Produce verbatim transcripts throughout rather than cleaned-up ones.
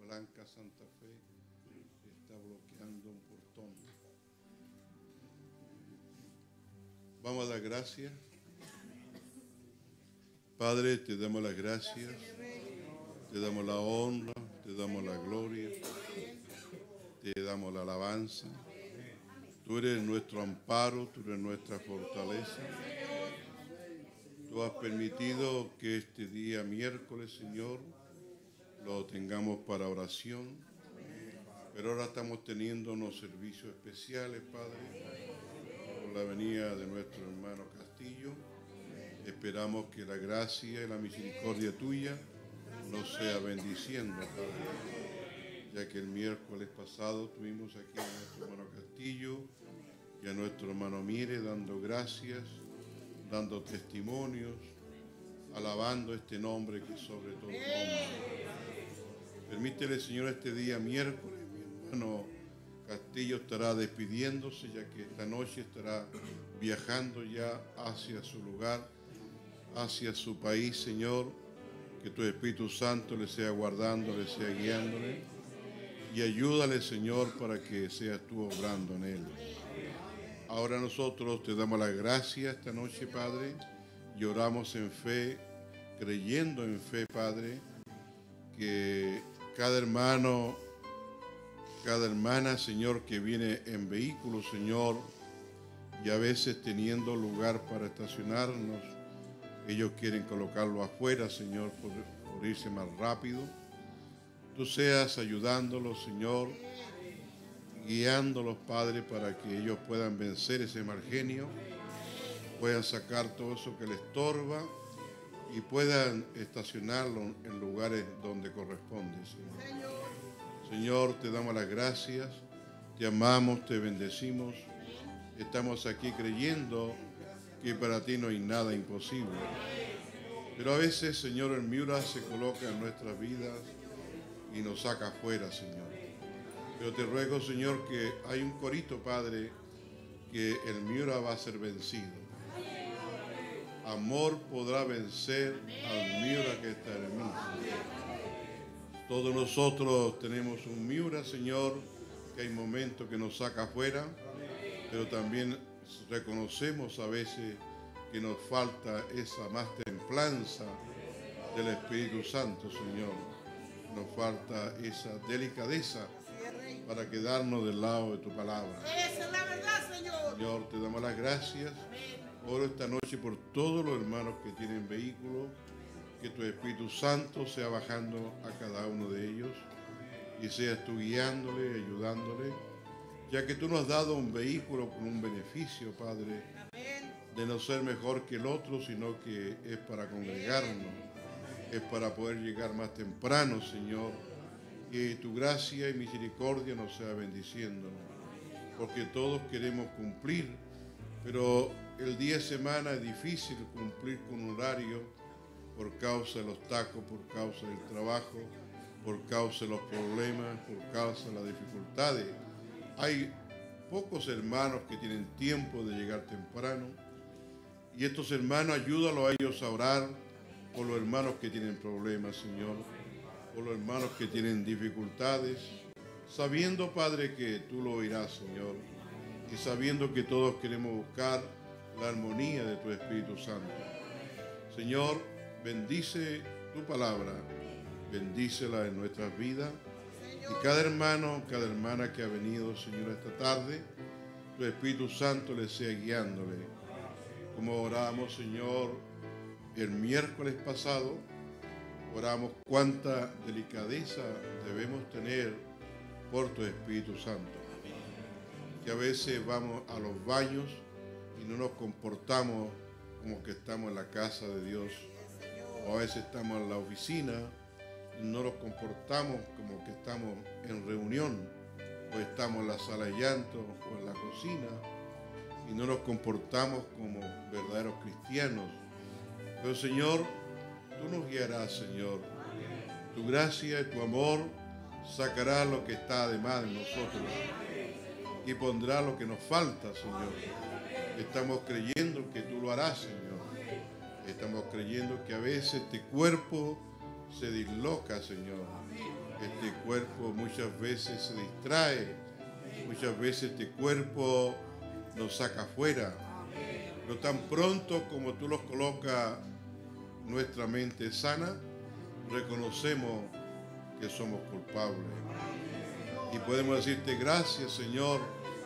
Blanca Santa Fe está bloqueando un portón. Vamos a dar gracias. Padre, te damos las gracias, te damos la honra, te damos la gloria, te damos la alabanza. Tú eres nuestro amparo, tú eres nuestra fortaleza. Tú has permitido que este día miércoles, Señor, lo tengamos para oración. Pero ahora estamos teniendo unos servicios especiales, Padre, por la venida de nuestro hermano Castillo. Esperamos que la gracia y la misericordia tuya nos sea bendiciendo, Padre, ya que el miércoles pasado tuvimos aquí a nuestro hermano Castillo y a nuestro hermano Mire dando gracias, dando testimonios, alabando este nombre que sobre todo nombre. Permítele, Señor, este día miércoles, mi hermano Castillo estará despidiéndose, ya que esta noche estará viajando ya hacia su lugar, hacia su país, Señor. Que tu Espíritu Santo le sea guardando, le sea guiándole, y ayúdale, Señor, para que seas tú obrando en él. Ahora nosotros te damos la gracia esta noche, Padre, y oramos en fe, creyendo en fe, Padre, que cada hermano, cada hermana, Señor, que viene en vehículo, Señor, y a veces teniendo lugar para estacionarnos, ellos quieren colocarlo afuera, Señor, por, por irse más rápido. Tú seas ayudándolos, Señor, guiándolos, Padre, para que ellos puedan vencer ese mal genio, puedan sacar todo eso que les estorba y puedan estacionarlo en lugares donde corresponde, Señor. Señor, te damos las gracias, te amamos, te bendecimos. Estamos aquí creyendo que para ti no hay nada imposible. Pero a veces, Señor, el Miura se coloca en nuestras vidas y nos saca afuera, Señor. Pero te ruego, Señor, que hay un corito, Padre, que el Miura va a ser vencido. Amor podrá vencer al Miura que está en mí. Todos nosotros tenemos un Miura, Señor, que hay momentos que nos saca afuera, pero también reconocemos a veces que nos falta esa más templanza del Espíritu Santo, Señor. Nos falta esa delicadeza para quedarnos del lado de tu palabra. Esa es la verdad, Señor. Señor, te damos las gracias. Oro esta noche por todos los hermanos que tienen vehículos, que tu Espíritu Santo sea bajando a cada uno de ellos y seas tú guiándole, ayudándole, ya que tú nos has dado un vehículo con un beneficio, Padre, de no ser mejor que el otro, sino que es para congregarnos, es para poder llegar más temprano, Señor, y tu gracia y misericordia nos sea bendiciéndonos, porque todos queremos cumplir, pero el día de semana es difícil cumplir con un horario por causa de los tacos, por causa del trabajo, por causa de los problemas, por causa de las dificultades. Hay pocos hermanos que tienen tiempo de llegar temprano, y estos hermanos, ayúdalos a ellos a orar por los hermanos que tienen problemas, Señor, por los hermanos que tienen dificultades, sabiendo, Padre, que tú lo oirás, Señor, y sabiendo que todos queremos buscar la armonía de tu Espíritu Santo. Señor, bendice tu palabra, bendícela en nuestras vidas, y cada hermano, cada hermana que ha venido, Señor, esta tarde, tu Espíritu Santo le sea guiándole. Como oramos, Señor, el miércoles pasado, oramos cuánta delicadeza debemos tener por tu Espíritu Santo. Que a veces vamos a los baños y no nos comportamos como que estamos en la casa de Dios. O a veces estamos en la oficina y no nos comportamos como que estamos en reunión. O estamos en la sala de llanto o en la cocina y no nos comportamos como verdaderos cristianos. Pero, Señor, tú nos guiarás, Señor. Tu gracia y tu amor sacará lo que está además de nosotros y pondrá lo que nos falta, Señor. Estamos creyendo que tú lo harás, Señor. Estamos creyendo que a veces este cuerpo se disloca, Señor. Este cuerpo muchas veces se distrae, muchas veces este cuerpo nos saca afuera. Pero tan pronto como tú los colocas, nuestra mente sana, reconocemos que somos culpables. Y podemos decirte gracias, Señor,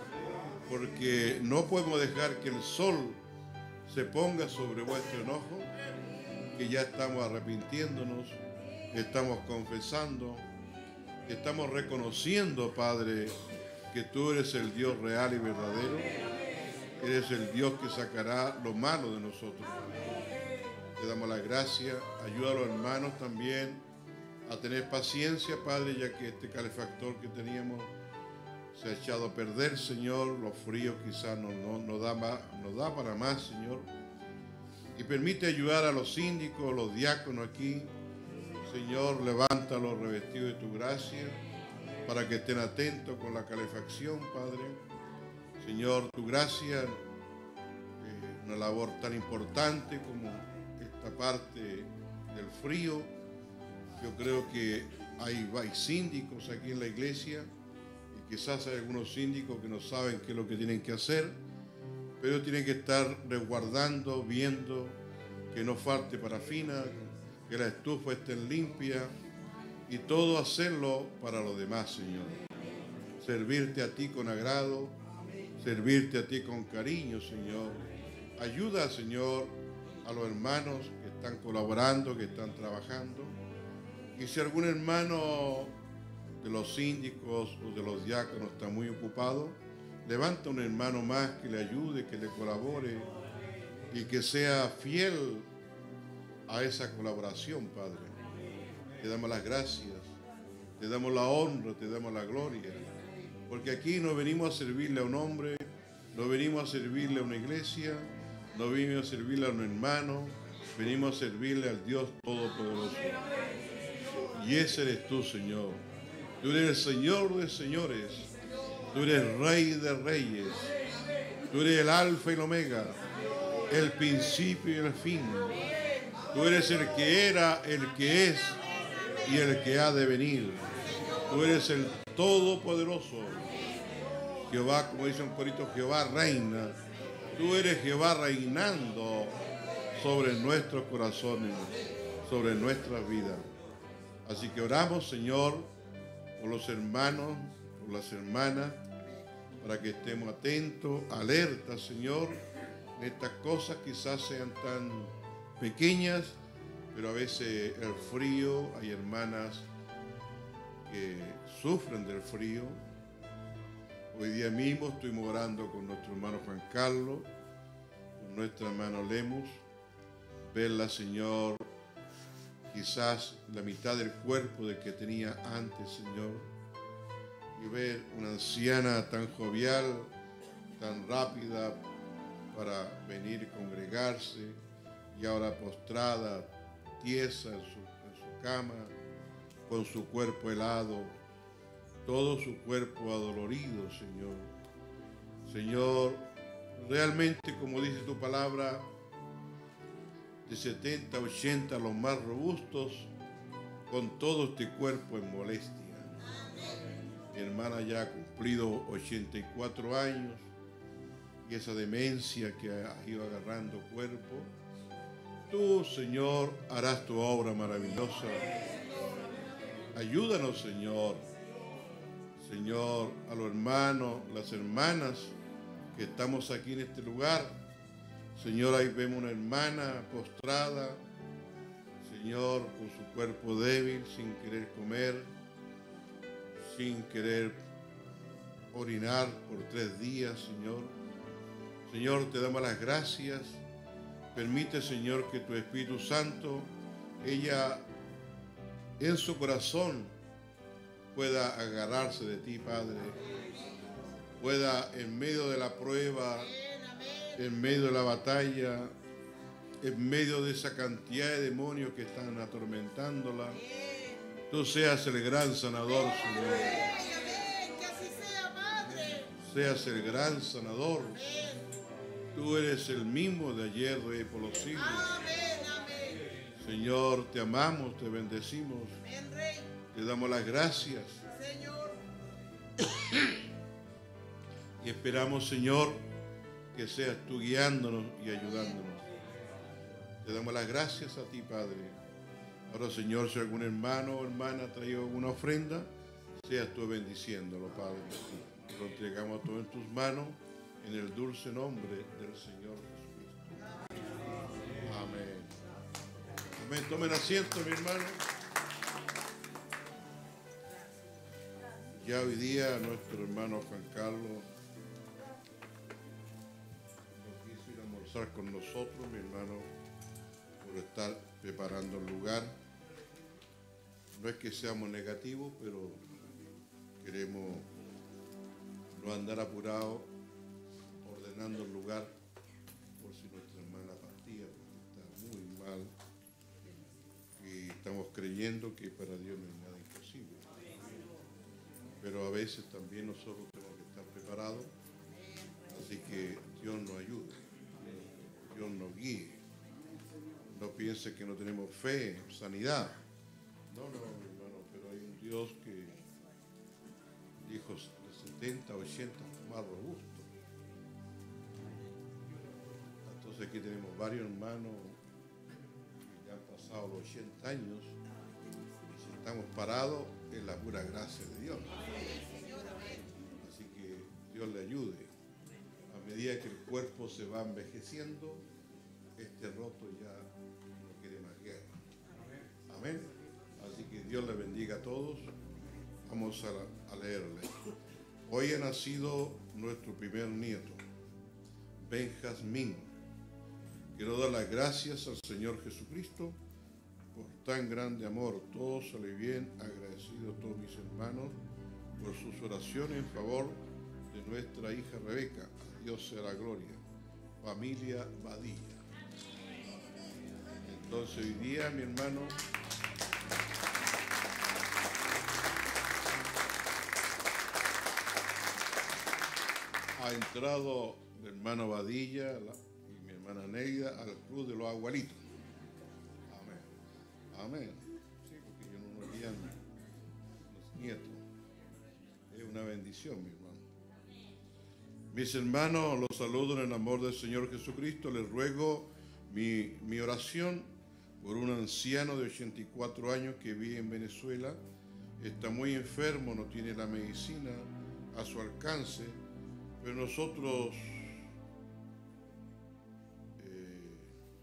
porque no podemos dejar que el sol se ponga sobre vuestro enojo, que ya estamos arrepintiéndonos, estamos confesando, estamos reconociendo, Padre, que tú eres el Dios real y verdadero, eres el Dios que sacará lo malo de nosotros. Te damos las gracias, ayuda a los hermanos también a tener paciencia, Padre, ya que este calefactor que teníamos se ha echado a perder, Señor. Los fríos quizás no, no, no, da más, no da para más, Señor. Y permite ayudar a los síndicos, los diáconos aquí. Señor, levántalos revestidos de tu gracia para que estén atentos con la calefacción, Padre. Señor, tu gracia, eh, una labor tan importante como esta parte del frío. Yo creo que hay, hay síndicos aquí en la iglesia y quizás hay algunos síndicos que no saben qué es lo que tienen que hacer, pero tienen que estar resguardando, viendo que no falte parafina, que la estufa esté limpia y todo hacerlo para los demás, Señor. Servirte a ti con agrado, servirte a ti con cariño, Señor. Ayuda, Señor, a los hermanos que están colaborando, que están trabajando. Y si algún hermano de los síndicos o de los diáconos está muy ocupado, levanta un hermano más que le ayude, que le colabore y que sea fiel a esa colaboración, Padre. Te damos las gracias, te damos la honra, te damos la gloria, porque aquí no venimos a servirle a un hombre, no venimos a servirle a una iglesia, no venimos a servirle a un hermano, venimos a servirle al Dios Todopoderoso. Y ese eres tú, Señor. Tú eres el Señor de señores. Tú eres Rey de reyes. Tú eres el Alfa y el Omega, el principio y el fin. Tú eres el que era, el que es y el que ha de venir. Tú eres el Todopoderoso. Jehová, como dice un corito, Jehová reina. Tú eres Jehová reinando sobre nuestros corazones, sobre nuestras vidas. Así que oramos, Señor, por los hermanos, por las hermanas, para que estemos atentos, alertas, Señor, en estas cosas quizás sean tan pequeñas, pero a veces el frío, hay hermanas que sufren del frío. Hoy día mismo estuvimos orando con nuestro hermano Juan Carlos, con nuestra hermana Lemus, verla, Señor, quizás la mitad del cuerpo del que tenía antes, Señor, y ver una anciana tan jovial, tan rápida para venir y congregarse, y ahora postrada, tiesa en su, en su cama, con su cuerpo helado, todo su cuerpo adolorido, Señor. Señor, realmente, como dice tu palabra, de setenta, ochenta, los más robustos, con todo este cuerpo en molestia. Mi hermana ya ha cumplido ochenta y cuatro años y esa demencia que ha ido agarrando cuerpo. Tú, Señor, harás tu obra maravillosa. Ayúdanos, Señor. Señor, a los hermanos, las hermanas que estamos aquí en este lugar. Señor, ahí vemos una hermana postrada, Señor, con su cuerpo débil, sin querer comer, sin querer orinar por tres días, Señor. Señor, te damos las gracias. Permite, Señor, que tu Espíritu Santo, ella en su corazón pueda agarrarse de ti, Padre. Pueda, en medio de la prueba, en medio de la batalla, en medio de esa cantidad de demonios que están atormentándola, tú seas el gran sanador, Señor. Que así sea, Padre. Seas el gran sanador. Tú eres el mismo de ayer, Rey, por los siglos. Amén, amén. Señor, te amamos, te bendecimos. Amén, Rey. Te damos las gracias. Señor. Y esperamos, Señor, que seas tú guiándonos y ayudándonos. Te damos las gracias a ti, Padre. Ahora, Señor, si algún hermano o hermana ha traído alguna ofrenda, seas tú bendiciéndolo, Padre. Lo entregamos todo en tus manos, en el dulce nombre del Señor Jesucristo. Amén. Amén. Tomen asiento, mi hermano. Ya hoy día nuestro hermano Juan Carlos no quiso ir a almorzar con nosotros, mi hermano, por estar preparando el lugar. No es que seamos negativos, pero queremos no andar apurados ordenando el lugar por si nuestra hermana partía, porque está muy mal y estamos creyendo que para Dios no hay nada imposible. Pero a veces también nosotros tenemos que estar preparados, así que Dios nos ayude, Dios nos guíe. No piense que no tenemos fe, sanidad. No, no, hermano, pero hay un Dios que dijo de setenta, ochenta más robusto. Entonces aquí tenemos varios hermanos que ya han pasado los ochenta años y si estamos parados es la pura gracia de Dios. Así que Dios le ayude. A medida que el cuerpo se va envejeciendo, este roto ya no quiere más guerra. Amén. Así que Dios le bendiga a todos. Vamos a, a leerle. Hoy ha nacido nuestro primer nieto, Benjamín. Quiero dar las gracias al Señor Jesucristo por tan grande amor. Todos sale bien, agradecidos todos mis hermanos por sus oraciones en favor de nuestra hija Rebeca. A Dios sea la gloria. Familia Badilla. Entonces hoy día, mi hermano, ha entrado mi hermano Badilla la, y mi hermana Neida al club de los abuelitos. Amén. Amén. Sí, porque yo no me guían los nietos. Es una bendición, mi hermano. Mis hermanos, los saludo en el amor del Señor Jesucristo. Les ruego mi, mi oración por un anciano de ochenta y cuatro años que vive en Venezuela. Está muy enfermo, no tiene la medicina a su alcance. Pero nosotros eh,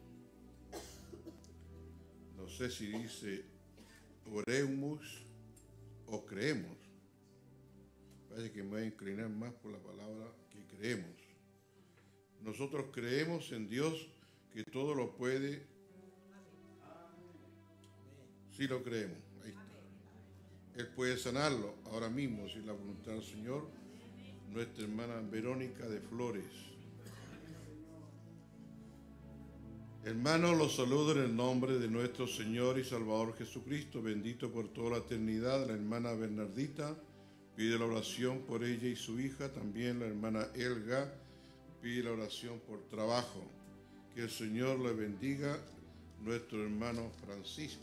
no sé si dice oremos o creemos. Parece que me voy a inclinar más por la palabra que creemos. Nosotros creemos en Dios que todo lo puede. Sí lo creemos. Ahí está. Él puede sanarlo ahora mismo si es la voluntad del Señor. Nuestra hermana Verónica de Flores. Hermanos, los saludo en el nombre de nuestro Señor y Salvador Jesucristo, bendito por toda la eternidad. La hermana Bernardita pide la oración por ella y su hija. También la hermana Elga pide la oración por trabajo. Que el Señor le bendiga. Nuestro hermano Francisco.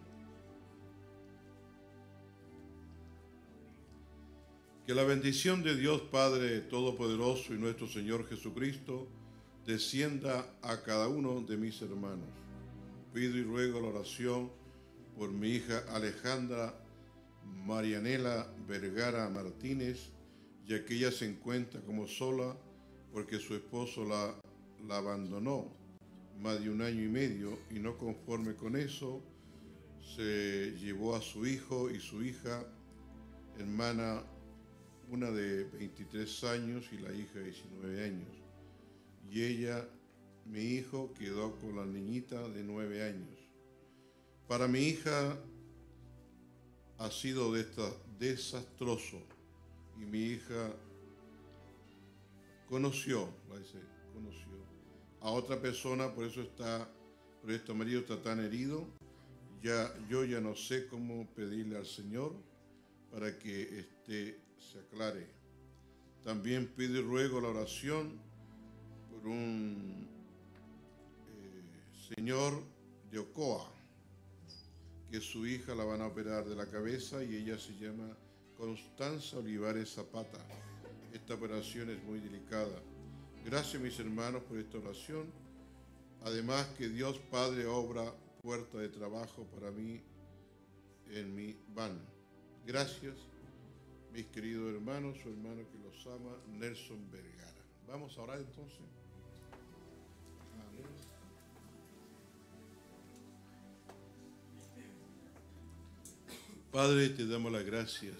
Que la bendición de Dios Padre Todopoderoso y nuestro Señor Jesucristo descienda a cada uno de mis hermanos. Pido y ruego la oración por mi hija Alejandra Marianela Vergara Martínez, ya que ella se encuentra como sola porque su esposo la, la abandonó más de un año y medio y no conforme con eso, se llevó a su hijo y su hija, hermana una de veintitrés años y la hija de diecinueve años. Y ella, mi hijo, quedó con la niñita de nueve años. Para mi hija ha sido desastroso y mi hija conoció, dice, conoció a otra persona, por eso está, por este marido está tan herido. Ya, yo ya no sé cómo pedirle al Señor para que esté se aclare. También pido y ruego la oración por un eh, señor de Ocoa, que su hija la van a operar de la cabeza y ella se llama Constanza Olivares Zapata. Esta operación es muy delicada. Gracias, mis hermanos, por esta oración. Además, que Dios Padre obra puerta de trabajo para mí en mi van. Gracias, mis queridos hermanos, su hermano que los ama, Nelson Vergara. Vamos a orar entonces. Amén. Padre, te damos las gracias.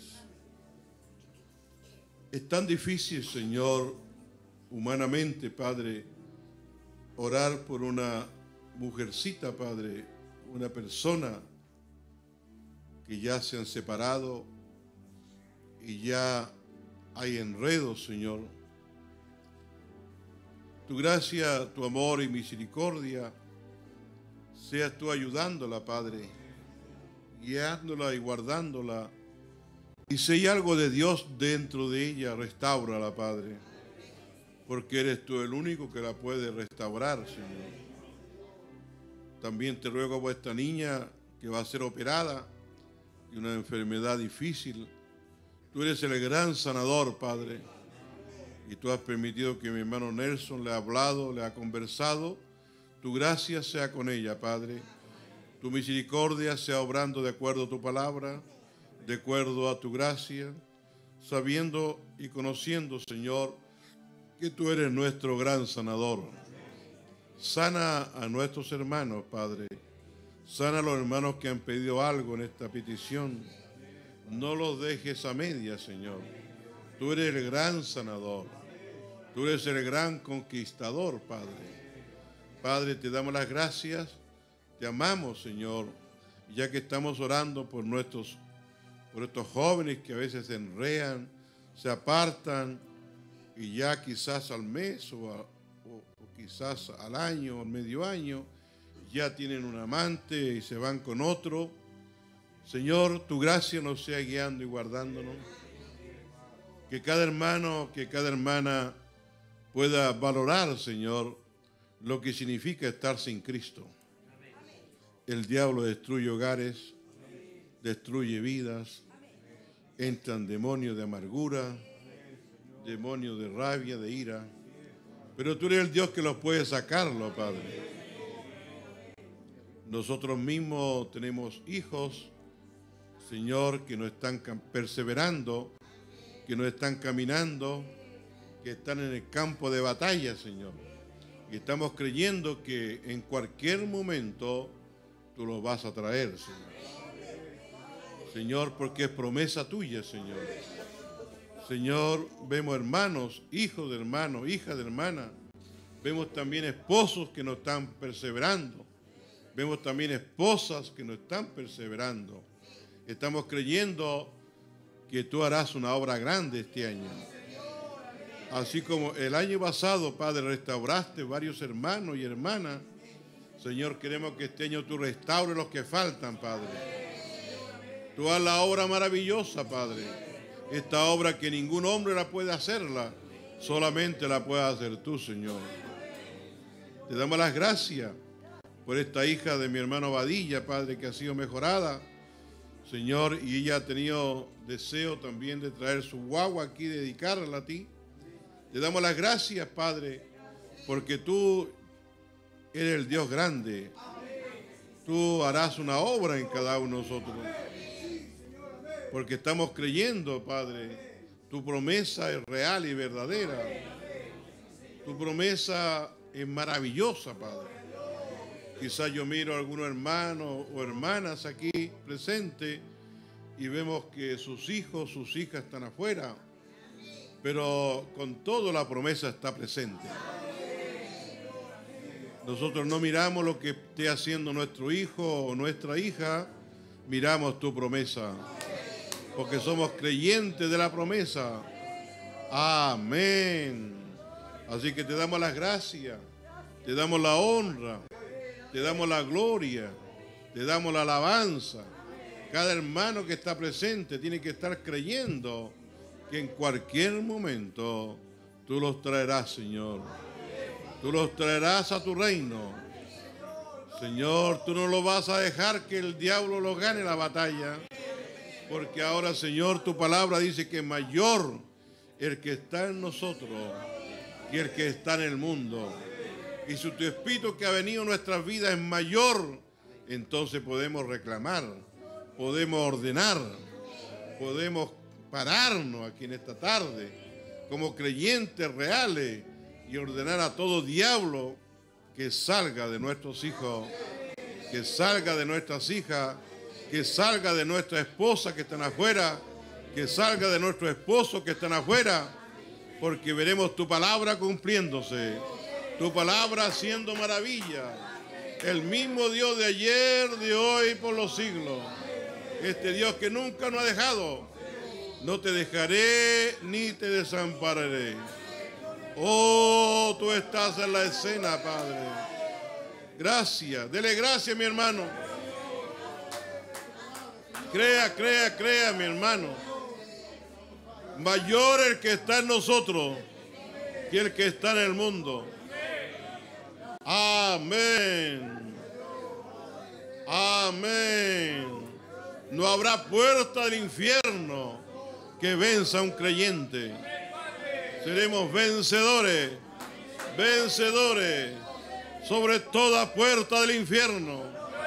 Es tan difícil, Señor, humanamente, Padre, orar por una mujercita, Padre, una persona que ya se han separado y ya hay enredos, Señor. Tu gracia, tu amor y misericordia, seas tú ayudándola, Padre, guiándola y guardándola. Y si hay algo de Dios dentro de ella, restáurala, Padre, porque eres tú el único que la puede restaurar, Señor. También te ruego por esta niña que va a ser operada de una enfermedad difícil. Tú eres el gran sanador, Padre, y tú has permitido que mi hermano Nelson le ha hablado, le ha conversado. Tu gracia sea con ella, Padre. Tu misericordia sea obrando de acuerdo a tu palabra, de acuerdo a tu gracia, sabiendo y conociendo, Señor, que tú eres nuestro gran sanador. Sana a nuestros hermanos, Padre. Sana a los hermanos que han pedido algo en esta petición. No los dejes a medias, Señor. Tú eres el gran sanador. Tú eres el gran conquistador, Padre. Padre, te damos las gracias. Te amamos, Señor. Ya que estamos orando por nuestros, por estos jóvenes que a veces se enrean, se apartan, y ya quizás al mes o, a, o, o quizás al año o al medio año ya tienen un amante y se van con otro. Señor, tu gracia nos sea guiando y guardándonos. Que cada hermano, que cada hermana pueda valorar, Señor, lo que significa estar sin Cristo. El diablo destruye hogares, destruye vidas, entran demonios de amargura, demonios de rabia, de ira, pero tú eres el Dios que los puede sacarlo, Padre. Nosotros mismos tenemos hijos, Señor, que no están perseverando, que no están caminando, que están en el campo de batalla, Señor. Y estamos creyendo que en cualquier momento tú los vas a traer, Señor. Señor, porque es promesa tuya, Señor. Señor, vemos hermanos, hijos de hermanos, hijas de hermanas. Vemos también esposos que no están perseverando. Vemos también esposas que no están perseverando. Estamos creyendo que tú harás una obra grande este año. Así como el año pasado, Padre, restauraste varios hermanos y hermanas. Señor, queremos que este año tú restaures los que faltan, Padre. Tú haz la obra maravillosa, Padre. Esta obra que ningún hombre la puede hacerla, solamente la puedes hacer tú, Señor. Te damos las gracias por esta hija de mi hermano Badilla, Padre, que ha sido mejorada, Señor, y ella ha tenido deseo también de traer su guagua aquí, dedicarla a ti. Te damos las gracias, Padre, porque tú eres el Dios grande. Tú harás una obra en cada uno de nosotros. Porque estamos creyendo, Padre, tu promesa es real y verdadera. Tu promesa es maravillosa, Padre. Quizás yo miro a algunos hermanos o hermanas aquí presentes y vemos que sus hijos, sus hijas están afuera, pero con todo la promesa está presente. Nosotros no miramos lo que esté haciendo nuestro hijo o nuestra hija, miramos tu promesa, porque somos creyentes de la promesa. Amén. Así que te damos las gracias, te damos la honra, te damos la gloria, te damos la alabanza. Cada hermano que está presente tiene que estar creyendo que en cualquier momento tú los traerás, Señor. Tú los traerás a tu reino. Señor, tú no lo vas a dejar que el diablo lo gane la batalla. Porque ahora, Señor, tu palabra dice que mayor el que está en nosotros que el que está en el mundo. Y si tu Espíritu que ha venido en nuestras vidas es mayor, entonces podemos reclamar, podemos ordenar, podemos pararnos aquí en esta tarde como creyentes reales y ordenar a todo diablo que salga de nuestros hijos, que salga de nuestras hijas, que salga de nuestra esposa que están afuera, que salga de nuestros esposos que están afuera, porque veremos tu palabra cumpliéndose, tu palabra haciendo maravilla. El mismo Dios de ayer, de hoy, por los siglos. Este Dios que nunca nos ha dejado. No te dejaré ni te desampararé. Oh, tú estás en la escena, Padre. Gracias. Dele gracias, mi hermano. Crea, crea, crea, mi hermano. Mayor el que está en nosotros que el que está en el mundo. Amén. Amén. No habrá puerta del infierno que venza a un creyente. Seremos vencedores, vencedores sobre toda puerta del infierno.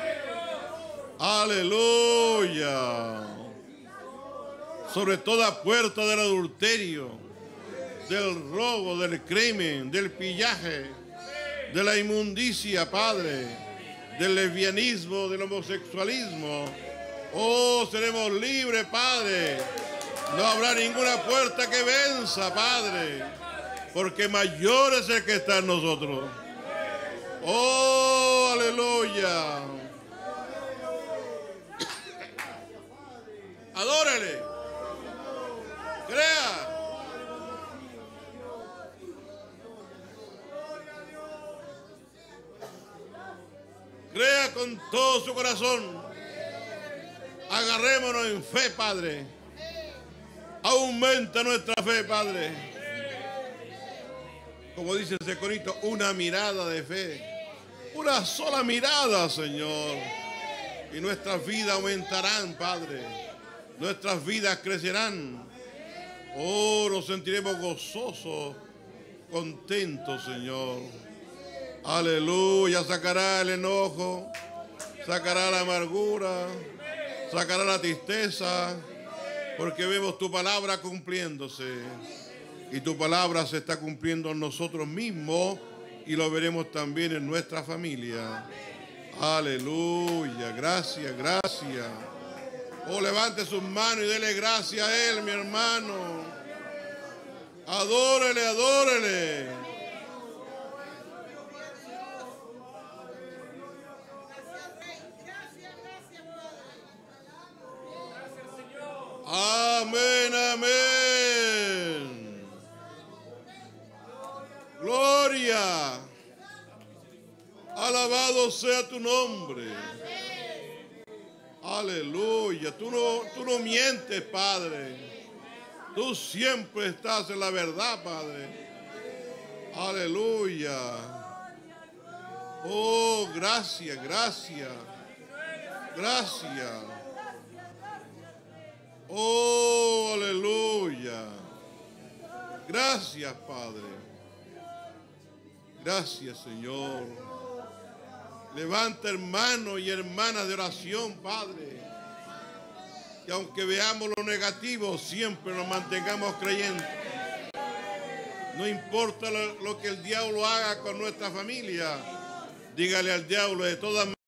Aleluya. Sobre toda puerta del adulterio, del robo, del crimen, del pillaje, de la inmundicia, Padre, del lesbianismo, del homosexualismo. Oh, seremos libres, Padre. No habrá ninguna puerta que venza, Padre, porque mayor es el que está en nosotros. Oh, aleluya. Adórale. Crea. Crea con todo su corazón. Agarrémonos en fe, Padre. Aumenta nuestra fe, Padre. Como dice ese corito, una mirada de fe. Una sola mirada, Señor. Y nuestras vidas aumentarán, Padre. Nuestras vidas crecerán. Oh, nos sentiremos gozosos, contentos, Señor. Aleluya. Sacará el enojo, sacará la amargura, sacará la tristeza, porque vemos tu palabra cumpliéndose. Y tu palabra se está cumpliendo en nosotros mismos y lo veremos también en nuestra familia. Aleluya. Gracias, gracias. Oh, levante sus manos y dele gracias a Él, mi hermano. Adórele, adórele. Amén, amén. Gloria. Alabado sea tu nombre. Aleluya. Tú no, tú no mientes, Padre. Tú siempre estás en la verdad, Padre. Aleluya. Oh, gracias, gracias. Gracias. Oh, aleluya. Gracias, Padre. Gracias, Señor. Levanta hermanos y hermanas de oración, Padre. Que aunque veamos lo negativo, siempre nos mantengamos creyentes. No importa lo, lo que el diablo haga con nuestra familia. Dígale al diablo de todas maneras.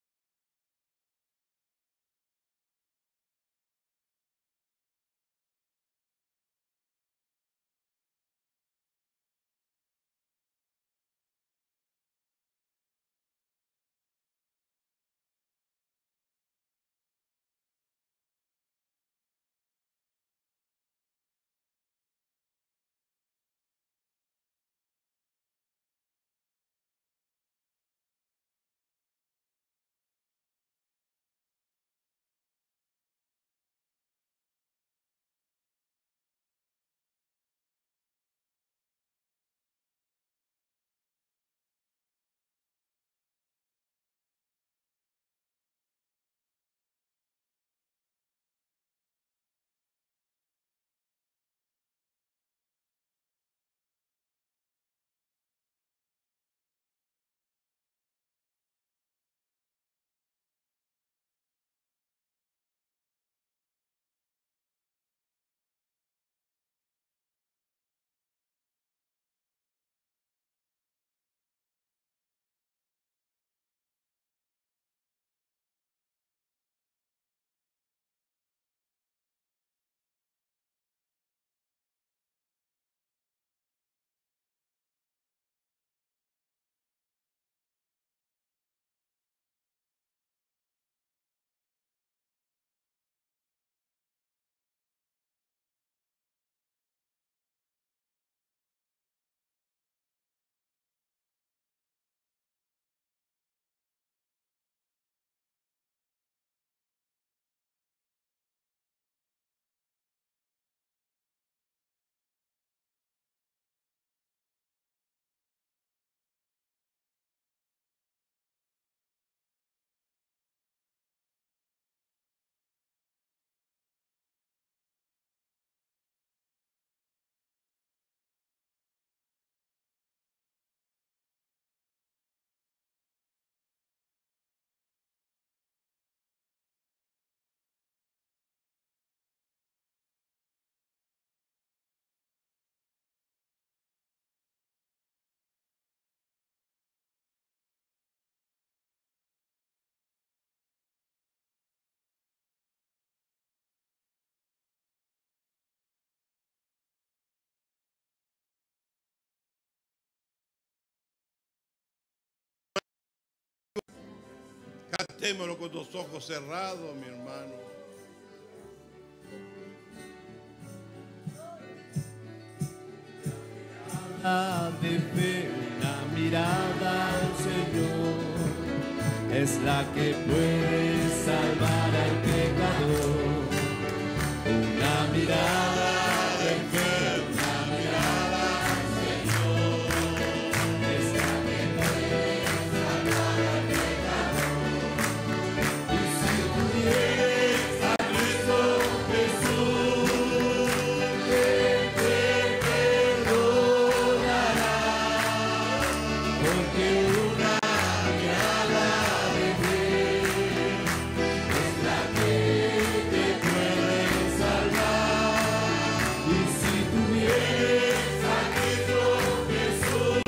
Cantémoslo con los ojos cerrados, mi hermano. De fe, una mirada al Señor es la que puede salvar al pecador. Una mirada de fe, una mirada al Señor es la que puede salvar al pecador. Y si tú vienes a Cristo Jesús, Él te perdonará, porque una mirada de fe es la que te puede salvar. Y si tú vienes a Cristo Jesús,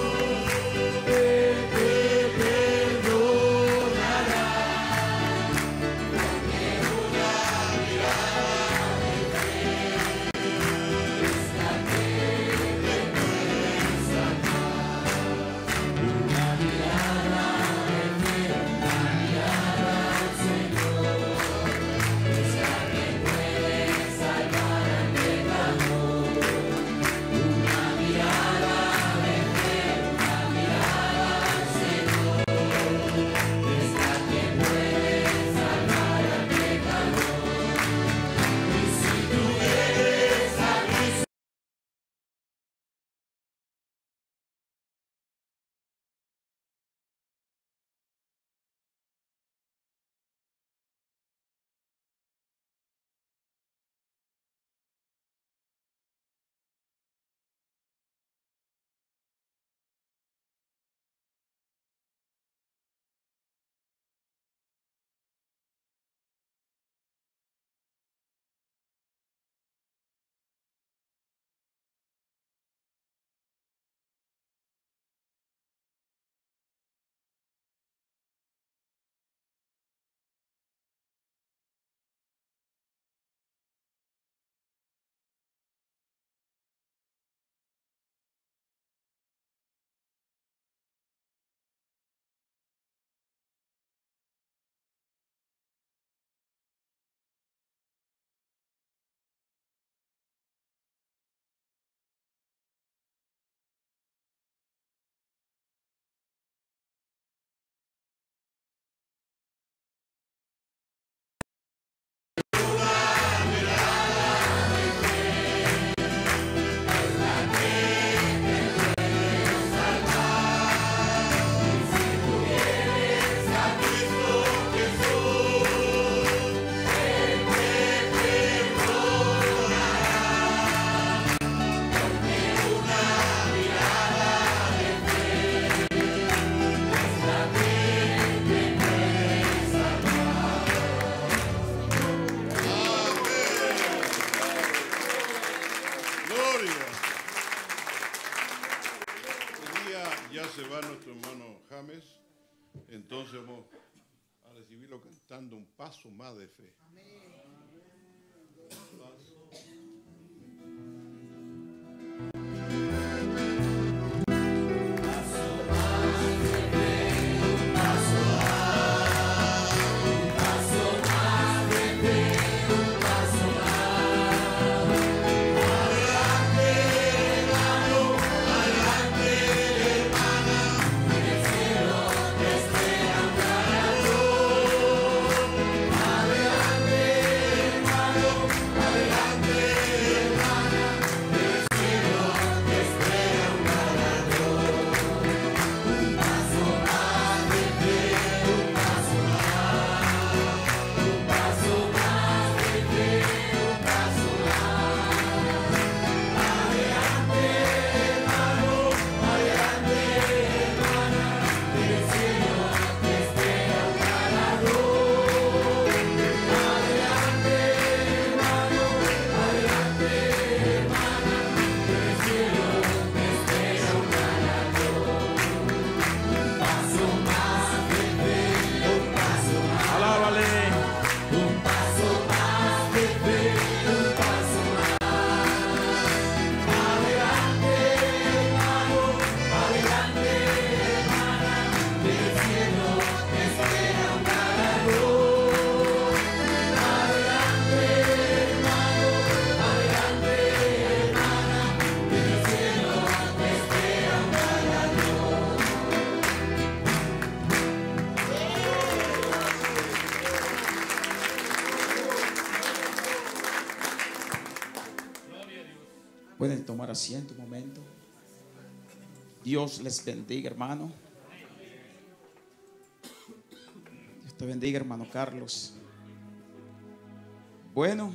Él te perdonará, porque una mirada de fe es la que te puede salvar. Una mirada de fe, una mirada al Señor es la que puede salvar al pecador. Una mirada de fe, una mirada al Señor es la que puede salvar al pecador. Y si tú vienes a Cristo, Gloria. Hoy día ya se va nuestro hermano James, entonces vamos a recibirlo cantando un paso más de fe. Adelante, Pueden tomar asiento un momento. Dios les bendiga, hermano. Dios te bendiga, hermano Carlos. Bueno,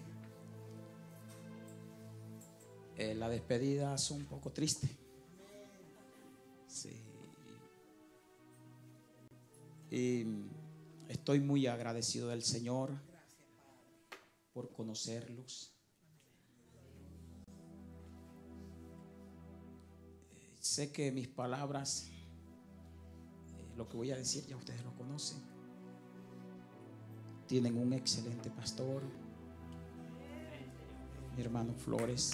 eh, la despedida es un poco triste. Sí. Y estoy muy agradecido del Señor por conocerlos. Sé que mis palabras, eh, lo que voy a decir ya ustedes lo conocen. Tienen un excelente pastor, mi hermano Flores.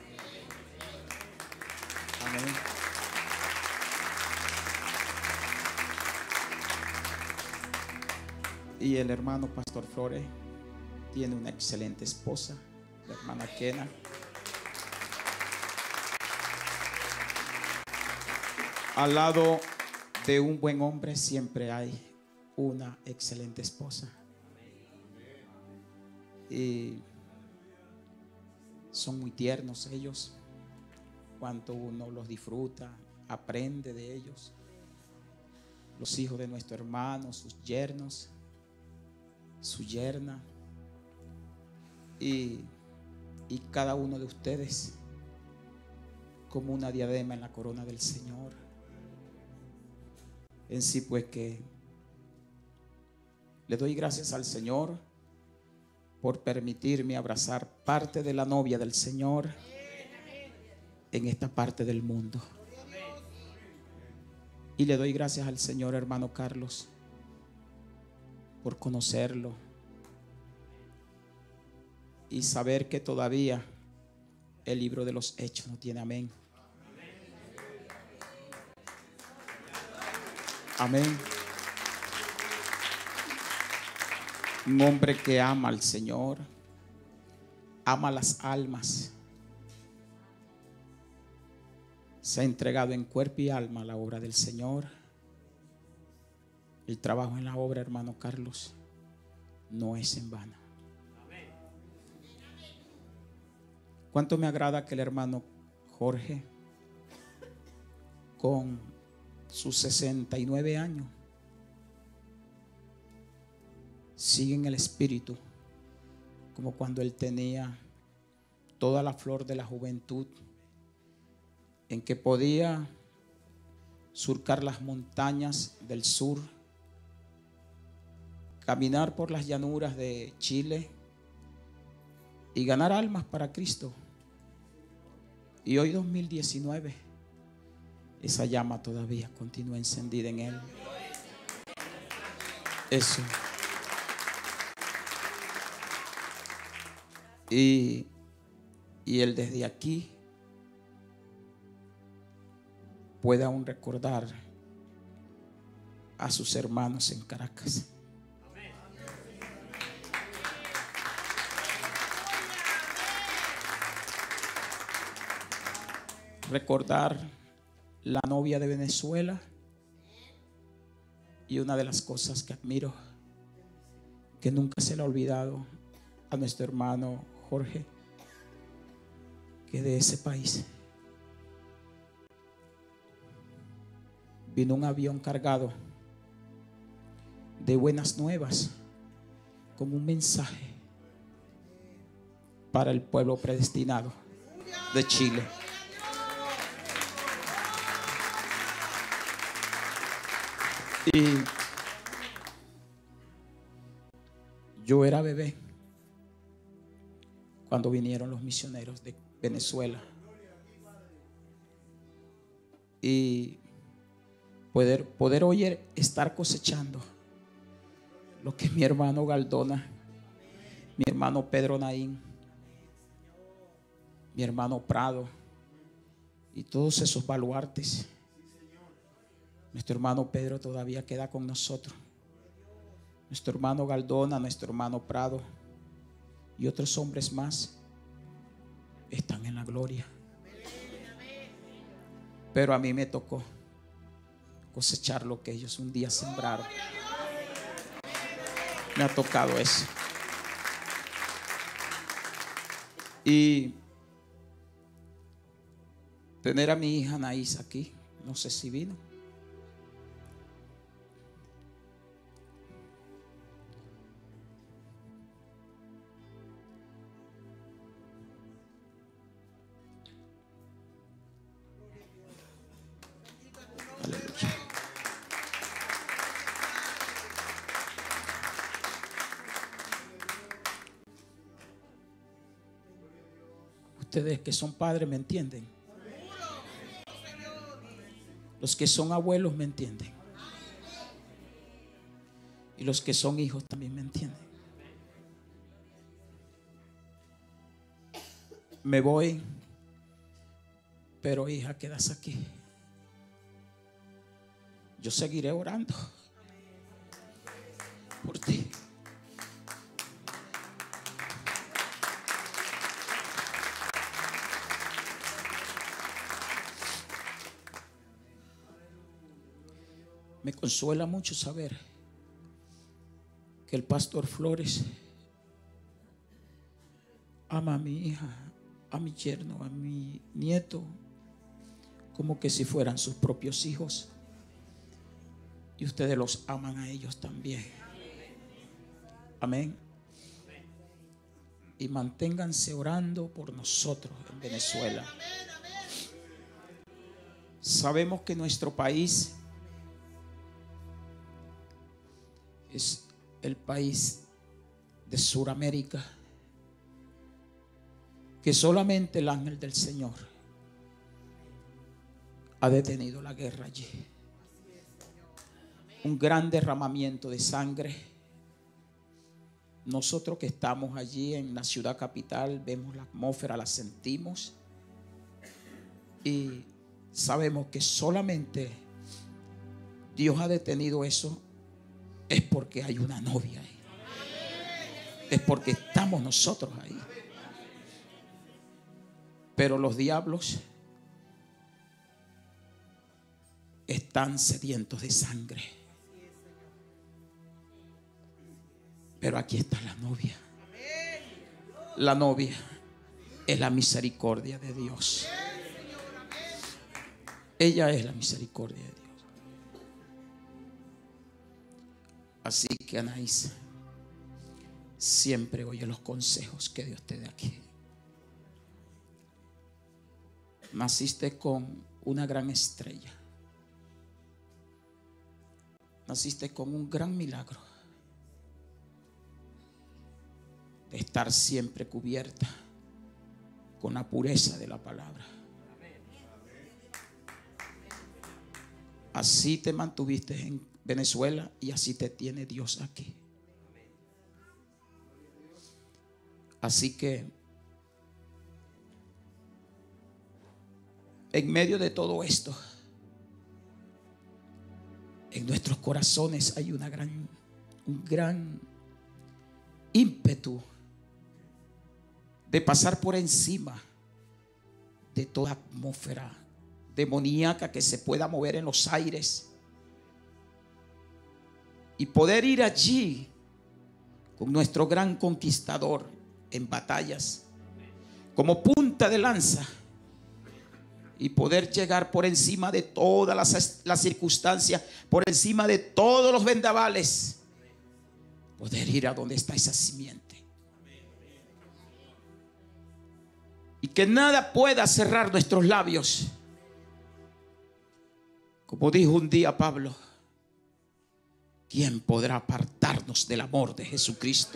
Amén. Y el hermano pastor Flores tiene una excelente esposa, la hermana Kena. Al lado de un buen hombre siempre hay una excelente esposa. Y son muy tiernos ellos. Cuanto uno los disfruta, aprende de ellos. Los hijos de nuestro hermano, sus yernos, su yerna. Y, y cada uno de ustedes como una diadema en la corona del Señor. En sí, pues, que le doy gracias al Señor por permitirme abrazar parte de la novia del Señor en esta parte del mundo. Y le doy gracias al Señor, hermano Carlos, por conocerlo y saber que todavía el libro de los hechos no tiene amén. Amén. Un hombre que ama al Señor, ama las almas, se ha entregado en cuerpo y alma a la obra del Señor. El trabajo en la obra, hermano Carlos, no es en vano. Cuánto me agrada que el hermano Jorge, con sus sesenta y nueve años, sigue en el espíritu como cuando él tenía toda la flor de la juventud, en que podía surcar las montañas del sur, caminar por las llanuras de Chile y ganar almas para Cristo. Y hoy dos mil diecinueve, esa llama todavía continúa encendida en él. Eso. Y, y él desde aquí puede aún recordar a sus hermanos en Caracas. Recordar la novia de Venezuela. Y una de las cosas que admiro, que nunca se le ha olvidado a nuestro hermano Jorge, que de ese país vino un avión cargado de buenas nuevas, como un mensaje para el pueblo predestinado de Chile. Y yo era bebé cuando vinieron los misioneros de Venezuela. Y poder, poder hoy estar cosechando lo que mi hermano Galdona, mi hermano Pedro Naín, mi hermano Prado y todos esos baluartes. Nuestro hermano Pedro todavía queda con nosotros. Nuestro hermano Galdona, nuestro hermano Prado y otros hombres más están en la gloria. Pero a mí me tocó cosechar lo que ellos un día sembraron. Me ha tocado eso. Y tener a mi hija Anaís aquí. No sé si vino. Aleluya. Ustedes que son padres me entienden. Los que son abuelos me entienden. Y los que son hijos también me entienden. Me voy, pero hija, quedas aquí. Yo seguiré orando por ti. Me consuela mucho saber que el pastor Flores ama a mi hija, a mi yerno, a mi nieto, como que si fueran sus propios hijos. Y ustedes los aman a ellos también. Amén. Y manténganse orando por nosotros en Venezuela. Sabemos que nuestro país es el país de Sudamérica que solamente el ángel del Señor ha detenido la guerra allí. Un gran derramamiento de sangre. Nosotros que estamos allí en la ciudad capital vemos la atmósfera, la sentimos y sabemos que solamente Dios ha detenido eso. Es porque hay una novia ahí. Es porque estamos nosotros ahí. Pero los diablos están sedientos de sangre. Pero aquí está la novia. La novia es la misericordia de Dios. Ella es la misericordia de Dios. Así que Anaís, siempre oye los consejos que Dios te da aquí. Naciste con una gran estrella. Naciste con un gran milagro de estar siempre cubierta con la pureza de la palabra. Así te mantuviste en Venezuela y así te tiene Dios aquí. Así que en medio de todo esto, en nuestros corazones hay una gran, un gran ímpetu de pasar por encima de toda atmósfera demoníaca que se pueda mover en los aires y poder ir allí con nuestro gran conquistador en batallas como punta de lanza y poder llegar por encima de todas las, las circunstancias, por encima de todos los vendavales, poder ir a donde está esa simiente y que nada pueda cerrar nuestros labios. Como dijo un día Pablo, ¿quién podrá apartarnos del amor de Jesucristo?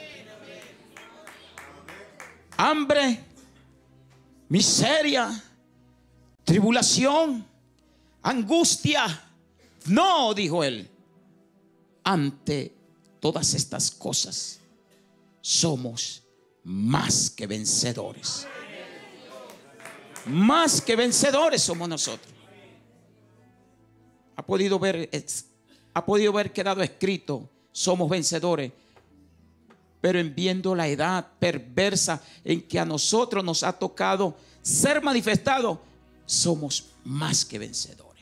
Hambre, miseria, tribulación, angustia. No, dijo él. Ante todas estas cosas somos más que vencedores. Más que vencedores somos nosotros. Ha podido ver, ha podido ver quedado escrito, somos vencedores. Pero en viendo la edad perversa en que a nosotros nos ha tocado ser manifestado, somos más que vencedores.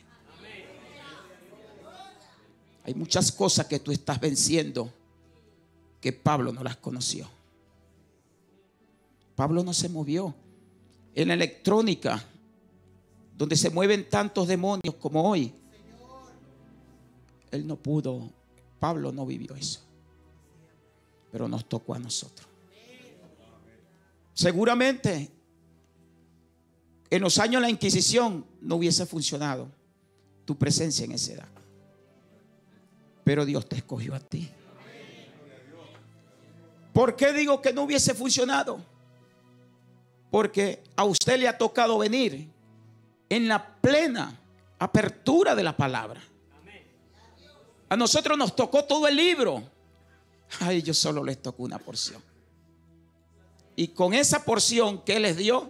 Hay muchas cosas que tú estás venciendo que Pablo no las conoció. Pablo no se movió en la electrónica donde se mueven tantos demonios como hoy. Él no pudo, Pablo no vivió eso, pero nos tocó a nosotros. Seguramente en los años de la Inquisición no hubiese funcionado tu presencia en esa edad, pero Dios te escogió a ti. ¿Por qué digo que no hubiese funcionado? Porque a usted le ha tocado venir en la plena apertura de la palabra. A nosotros nos tocó todo el libro. A ellos solo les tocó una porción. Y con esa porción que Él les dio,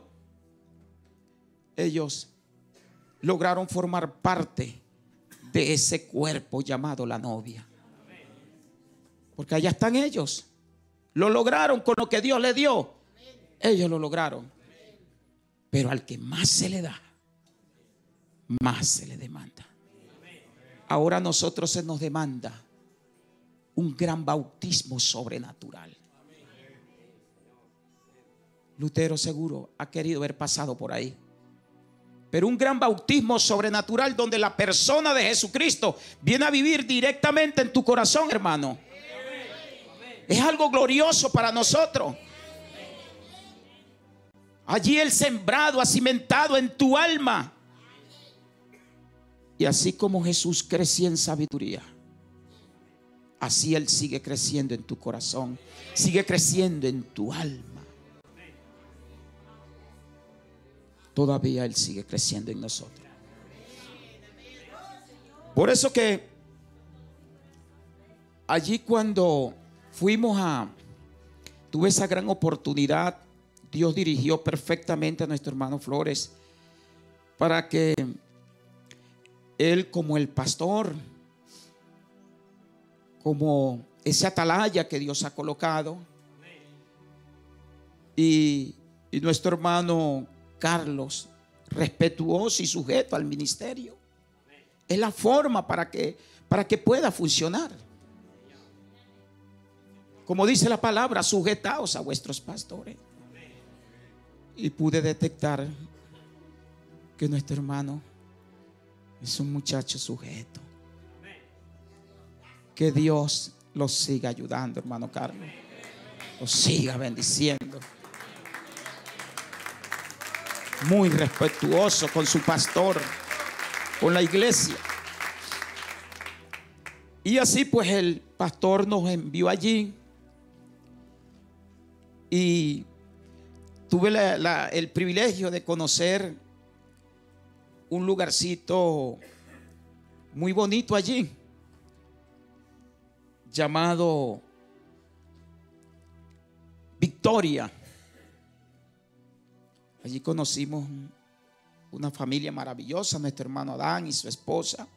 ellos lograron formar parte de ese cuerpo llamado la novia. Porque allá están ellos. Lo lograron con lo que Dios les dio. Ellos lo lograron. Pero al que más se le da, más se le demanda. Ahora a nosotros se nos demanda un gran bautismo sobrenatural. Lutero seguro ha querido haber pasado por ahí. Pero un gran bautismo sobrenatural donde la persona de Jesucristo viene a vivir directamente en tu corazón, hermano. Es algo glorioso para nosotros. Allí el sembrado ha cimentado en tu alma. Y así como Jesús crecía en sabiduría, así Él sigue creciendo en tu corazón, sigue creciendo en tu alma. Todavía Él sigue creciendo en nosotros. Por eso que allí cuando fuimos a, tuve esa gran oportunidad, Dios dirigió perfectamente a nuestro hermano Flores para que él, como el pastor, como ese atalaya que Dios ha colocado, y, y nuestro hermano Carlos, respetuoso y sujeto al ministerio, es la forma para que, para que pueda funcionar. Como dice la palabra, sujetaos a vuestros pastores. Y pude detectar que nuestro hermano es un muchacho sujeto. Que Dios los siga ayudando, hermano Carlos. Los siga bendiciendo. Muy respetuoso con su pastor, con la iglesia. Y así pues el pastor nos envió allí. Y tuve la, la, el privilegio de conocer un lugarcito muy bonito allí, llamado Victoria. Allí conocimos una familia maravillosa, nuestro hermano Adán y su esposa.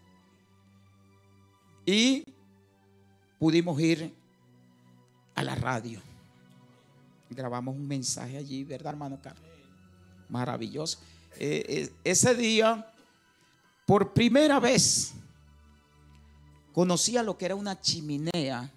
Y pudimos ir a la radio. Grabamos un mensaje allí, ¿verdad, hermano Carlos? Maravilloso. Eh, eh, ese día, por primera vez, conocía lo que era una chimenea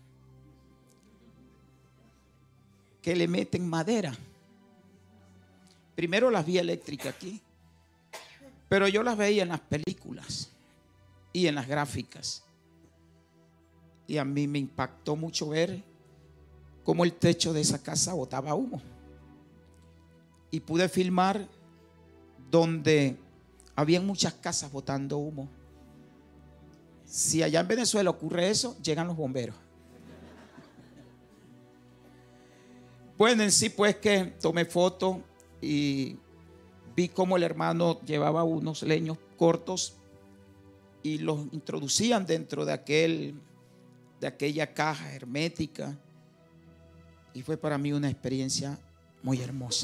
que le meten madera. Primero las vi eléctricas aquí, pero yo las veía en las películas y en las gráficas. Y a mí me impactó mucho ver cómo el techo de esa casa botaba humo. Y pude filmar donde habían muchas casas botando humo. Si allá en Venezuela ocurre eso, llegan los bomberos. Bueno, en sí pues que tomé fotos y vi cómo el hermano llevaba unos leños cortos y los introducían dentro de aquel, de aquella caja hermética. Y fue para mí una experiencia muy hermosa.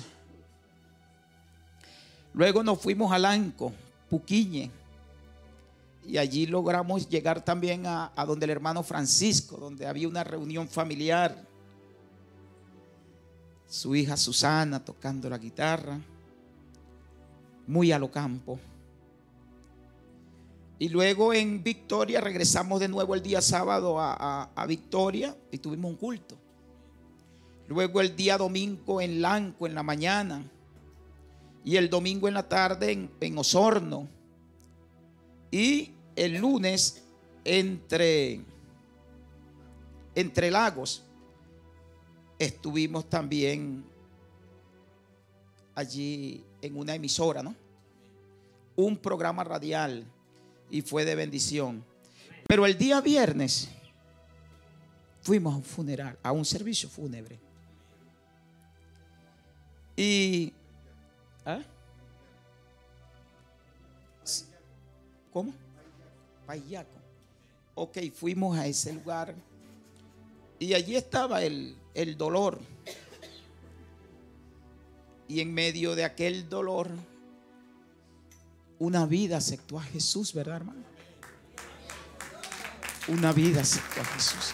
Luego nos fuimos a Lanco, Puquiñe, y allí logramos llegar también a, a donde el hermano Francisco, donde había una reunión familiar. Su hija Susana tocando la guitarra, muy a lo campo. Y luego en Victoria regresamos de nuevo el día sábado a, a, a Victoria y tuvimos un culto. Luego el día domingo en Lanco en la mañana y el domingo en la tarde en, en Osorno, y el lunes entre, entre Lagos. Estuvimos también allí en una emisora, ¿no? Un programa radial, y fue de bendición. Pero el día viernes fuimos a un funeral, a un servicio fúnebre. Y ¿eh? ¿Cómo? Payaco. Ok, fuimos a ese lugar y allí estaba el, el dolor. Y en medio de aquel dolor, una vida aceptó a Jesús, ¿verdad, hermano? Una vida aceptó a Jesús.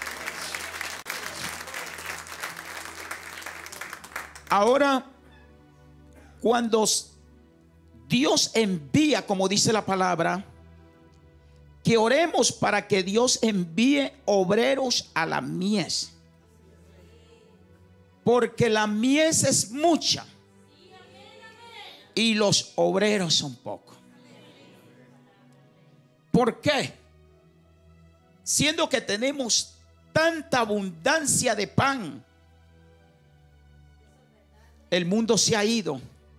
Ahora, cuando Dios envía, como dice la palabra, que oremos para que Dios envíe obreros a la mies, porque la mies es mucha y los obreros son pocos. ¿Por qué? Siendo que tenemos tanta abundancia de pan, el mundo se ha ido.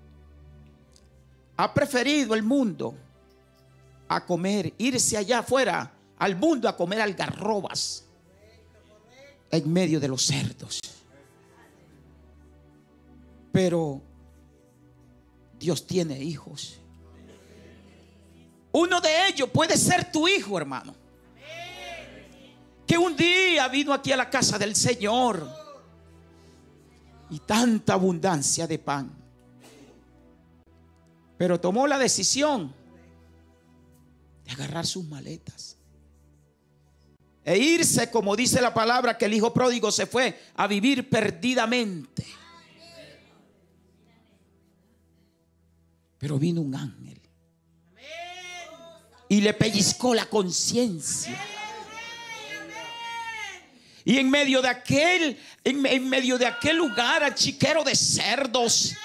Ha preferido el mundo a comer, irse allá afuera al mundo a comer algarrobas en medio de los cerdos. Pero Dios tiene hijos. Uno de ellos puede ser tu hijo, hermano, que un día vino aquí a la casa del Señor y tanta abundancia de pan, pero tomó la decisión de agarrar sus maletas e irse, como dice la palabra, que el hijo pródigo se fue a vivir perdidamente. Pero vino un ángel y le pellizcó la conciencia. Y en medio de aquel, en, en medio de aquel lugar achiquero de cerdos,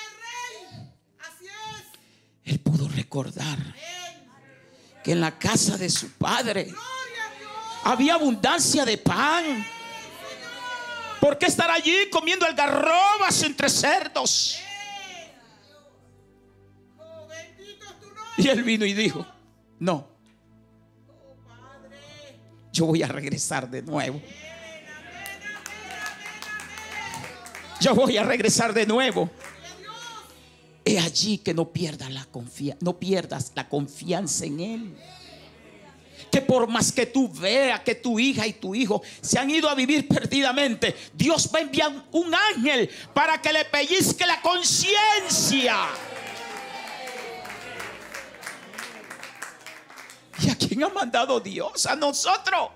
él pudo recordar que en la casa de su padre había abundancia de pan. ¿Por qué estar allí comiendo algarrobas entre cerdos? Y él vino y dijo: no, yo voy a regresar de nuevo. Yo voy a regresar de nuevo. He allí que no pierdas la confianza, no pierdas la confianza en Él. Que por más que tú veas que tu hija y tu hijo se han ido a vivir perdidamente, Dios va a enviar un ángel para que le pellizque la conciencia. ¿Y a quién ha mandado Dios? A nosotros.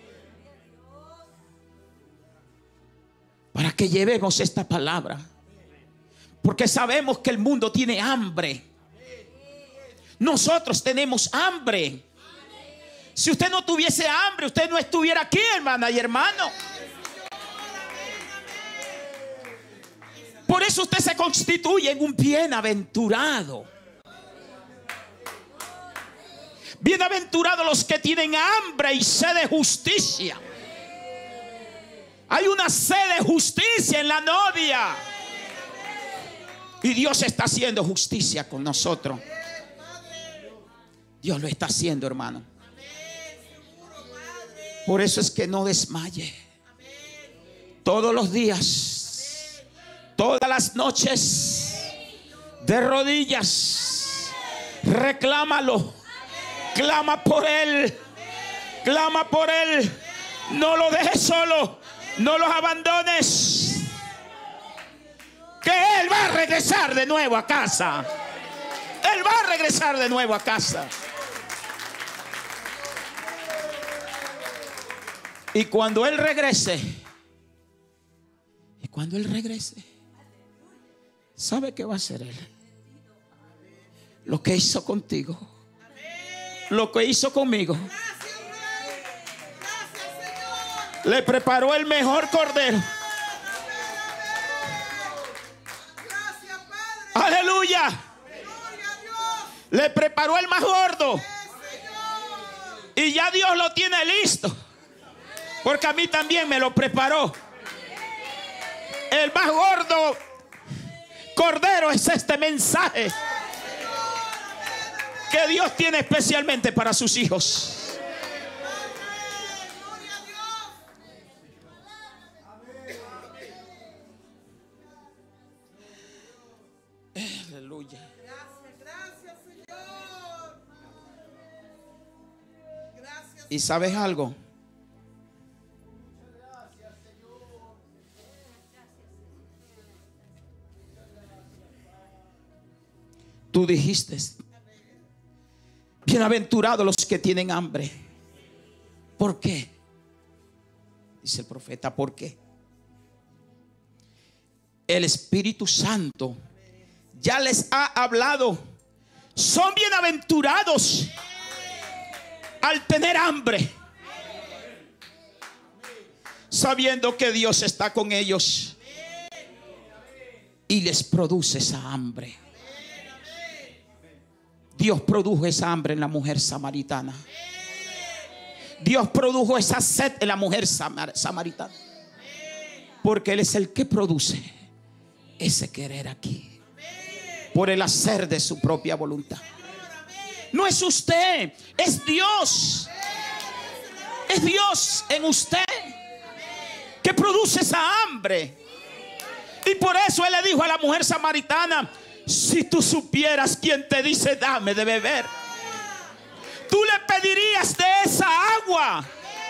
Para que llevemos esta palabra. Porque sabemos que el mundo tiene hambre. Nosotros tenemos hambre. Si usted no tuviese hambre, usted no estuviera aquí, hermana y hermano. Por eso usted se constituye en un bienaventurado. Bienaventurados los que tienen hambre y sed de justicia. Hay una sed de justicia en la novia. Y Dios está haciendo justicia con nosotros. Dios lo está haciendo, hermano. Por eso es que no desmaye. Todos los días, todas las noches, de rodillas, reclámalo. Clama por Él. Clama por Él. No lo dejes solo. No los abandones. Que Él va a regresar de nuevo a casa. Él va a regresar de nuevo a casa. Y cuando Él regrese, y cuando Él regrese, ¿sabe qué va a hacer Él? Lo que hizo contigo, lo que hizo conmigo. Le preparó el mejor cordero. Aleluya. Le preparó el más gordo. Y ya Dios lo tiene listo. Porque a mí también me lo preparó. El más gordo cordero es este mensaje que Dios tiene especialmente para sus hijos. Aleluya. Gracias, Señor. Gracias. ¿Y sabes algo? Tú dijiste: bienaventurados los que tienen hambre. ¿Por qué? Dice el profeta, ¿por qué? El Espíritu Santo ya les ha hablado. Son bienaventurados al tener hambre, sabiendo que Dios está con ellos y les produce esa hambre. Dios produjo esa hambre en la mujer samaritana. Dios produjo esa sed en la mujer samar- samaritana. Porque Él es el que produce ese querer aquí, por el hacer de su propia voluntad. No es usted, es Dios. Es Dios en usted que produce esa hambre. Y por eso Él le dijo a la mujer samaritana: si tú supieras quién te dice dame de beber, tú le pedirías de esa agua,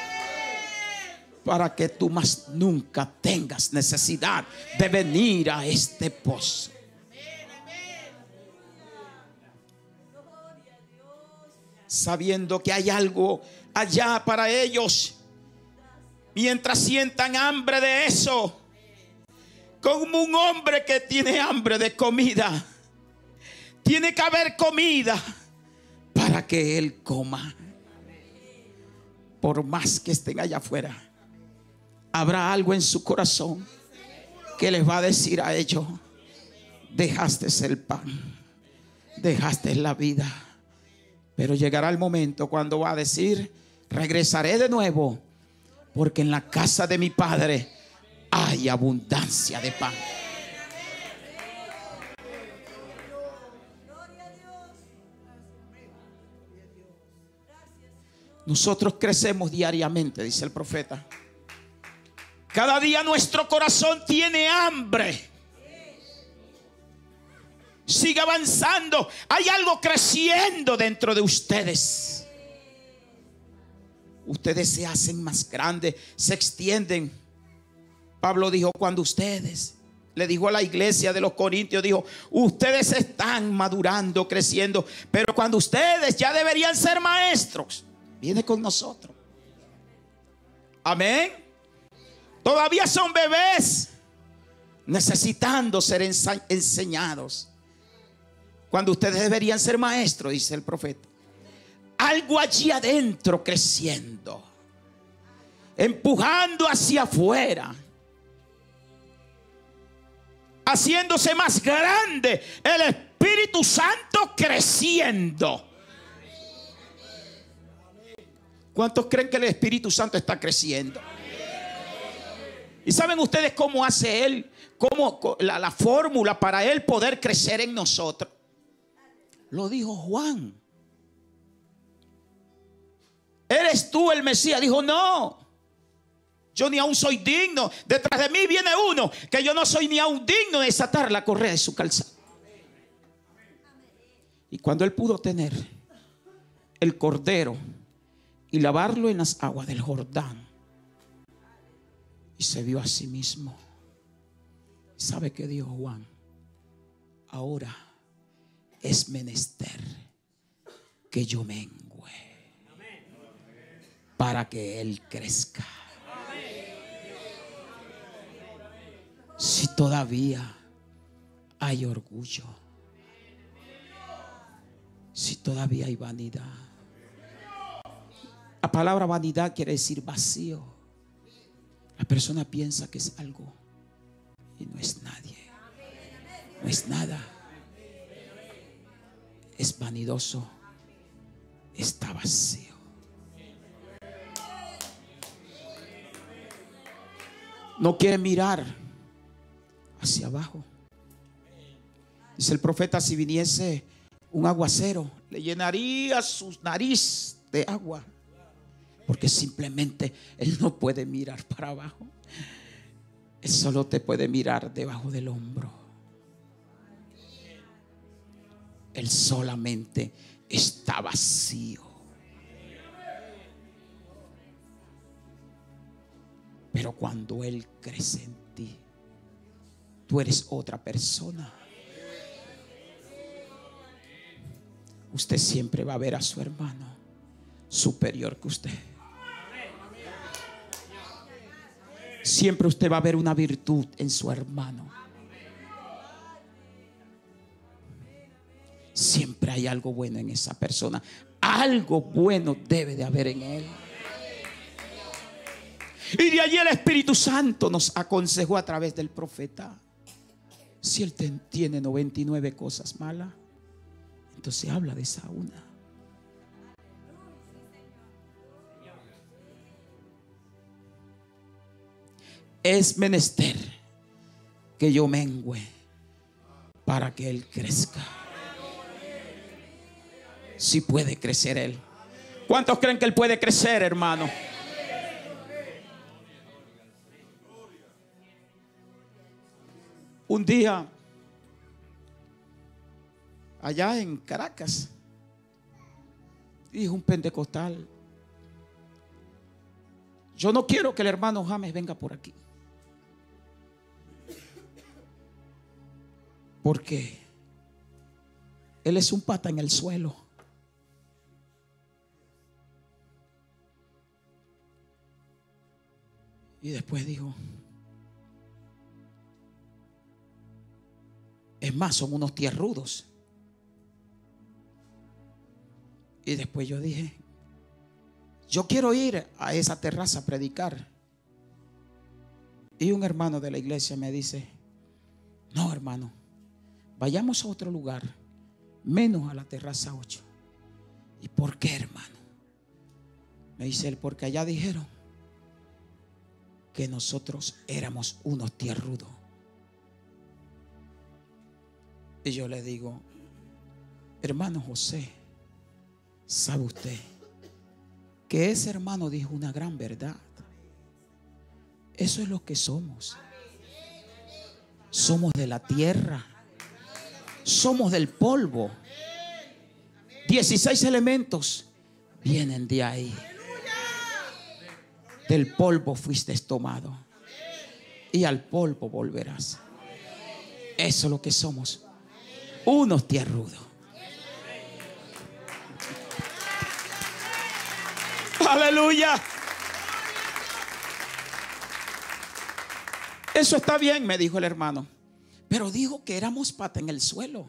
para que tú más nunca tengas necesidad de venir a este pozo. Sabiendo que hay algo allá para ellos, mientras sientan hambre de eso, como un hombre que tiene hambre de comida, tiene que haber comida para que él coma. Por más que estén allá afuera, habrá algo en su corazón que les va a decir a ellos: dejaste el pan, dejaste la vida. Pero llegará el momento cuando va a decir: regresaré de nuevo, porque en la casa de mi Padre hay abundancia de pan. Nosotros crecemos diariamente, dice el profeta. Cada día nuestro corazón tiene hambre. Sigue avanzando. Hay algo creciendo dentro de ustedes. Ustedes se hacen más grandes, se extienden. Pablo dijo: cuando ustedes, le dijo a la iglesia de los Corintios, dijo: ustedes están madurando, creciendo, pero cuando ustedes ya deberían ser maestros, viene con nosotros. Amén. Todavía son bebés, necesitando ser ensa- enseñados. Cuando ustedes deberían ser maestros, dice el profeta. Algo allí adentro creciendo, empujando hacia afuera, haciéndose más grande. El Espíritu Santo creciendo. ¿Cuántos creen que el Espíritu Santo está creciendo? ¿Y saben ustedes cómo hace Él? Cómo la, la fórmula para Él poder crecer en nosotros. Lo dijo Juan. ¿Eres tú el Mesías? Dijo: no, yo ni aún soy digno. Detrás de mí viene uno que yo no soy ni aún digno de desatar la correa de su calzado. Y cuando él pudo tener el cordero y lavarlo en las aguas del Jordán, y se vio a sí mismo, ¿sabe qué dijo Juan? Ahora es menester que yo mengue para que él crezca. Si todavía hay orgullo, si todavía hay vanidad. La palabra vanidad quiere decir vacío. La persona piensa que es algo y no es nadie, no es nada. es vanidoso, está vacío. No quiere mirar hacia abajo. Dice el profeta: si viniese un aguacero, le llenaría su nariz de agua, porque simplemente él no puede mirar para abajo. Él solo te puede mirar debajo del hombro. Él solamente está vacío. Pero cuando Él crece en ti, tú eres otra persona. Usted siempre va a ver a su hermano superior que usted. Siempre usted va a ver una virtud en su hermano. Siempre hay algo bueno en esa persona. Algo bueno debe de haber en él. Y de allí el Espíritu Santo nos aconsejó a través del profeta: si él tiene noventa y nueve cosas malas, entonces habla de esa una. Es menester que yo mengüe para que él crezca. Si puede crecer él. ¿Cuántos creen que él puede crecer, hermano? Un día, allá en Caracas, dijo un pentecostal: yo no quiero que el hermano James venga por aquí, porque él es un pata en el suelo. Y después dijo: es más, son unos tierrudos. Y después yo dije: yo quiero ir a esa terraza a predicar. Y un hermano de la iglesia me dice: no, hermano, vayamos a otro lugar, menos a la terraza ocho. ¿Y por qué, hermano? Me dice él: porque allá dijeron que nosotros éramos unos tierrudos. Y yo le digo: hermano José, ¿sabe usted que ese hermano dijo una gran verdad? Eso es lo que somos. Somos de la tierra. Somos del polvo. dieciséis elementos vienen de ahí. Del polvo fuiste tomado y al polvo volverás. Eso es lo que somos. Unos tierrudos. Aleluya. Eso está bien, me dijo el hermano, pero dijo que éramos pata en el suelo.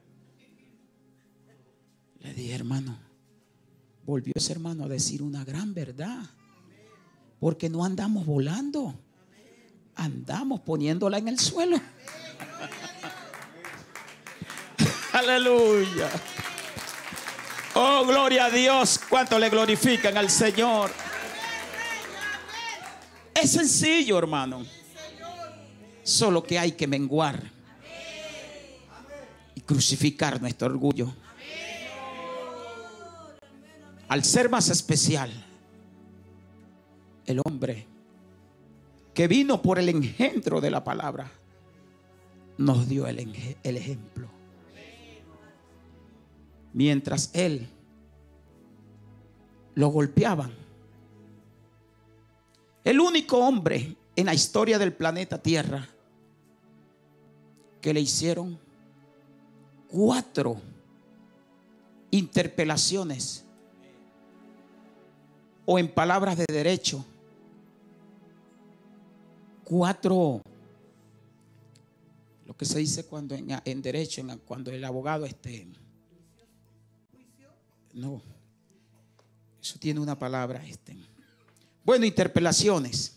Le dije: hermano, volvió ese hermano a decir una gran verdad, porque no andamos volando, andamos poniéndola en el suelo. Aleluya. Oh, gloria a Dios. ¿Cuánto le glorifican al Señor? Es sencillo, hermano. Solo que hay que menguar y crucificar nuestro orgullo. Al ser más especial, el hombre que vino por el engendro de la palabra nos dio el, el ejemplo. Mientras él lo golpeaban, el único hombre en la historia del planeta Tierra que le hicieron cuatro interpelaciones, o en palabras de derecho, cuatro, lo que se dice cuando en, en derecho, en, cuando el abogado este, no, eso tiene una palabra, este, bueno, interpelaciones.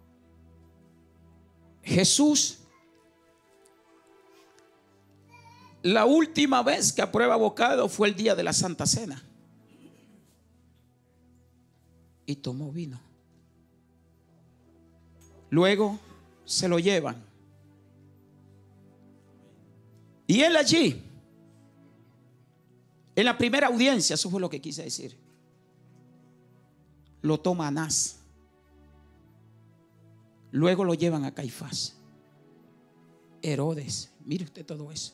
Jesús La última vez que aprueba bocado fue el día de la Santa Cena. Y tomó vino. Luego se lo llevan. Y él allí, en la primera audiencia, eso fue lo que quise decir, lo toma Anás. Luego lo llevan a Caifás. Herodes, mire usted todo eso.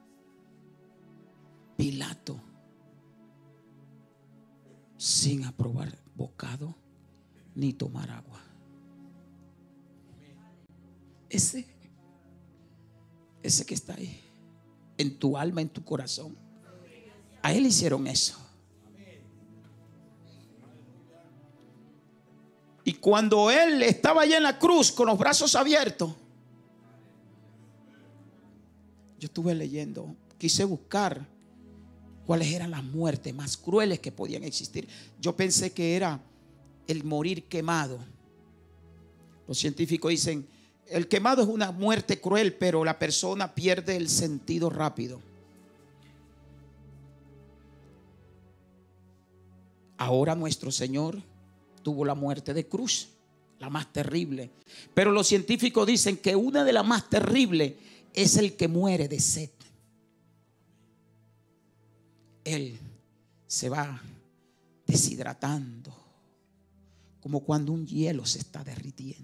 Pilato, sin aprobar bocado ni tomar agua. Ese, ese que está ahí, en tu alma, en tu corazón, a él hicieron eso. Y cuando él estaba allá en la cruz con los brazos abiertos, yo estuve leyendo, quise buscar cuáles eran las muertes más crueles que podían existir. Yo pensé que era el morir quemado. Los científicos dicen, el quemado es una muerte cruel, pero la persona pierde el sentido rápido. Ahora nuestro Señor tuvo la muerte de cruz, la más terrible. Pero los científicos dicen que una de las más terribles es el que muere de sed. Él se va deshidratando, como cuando un hielo se está derritiendo.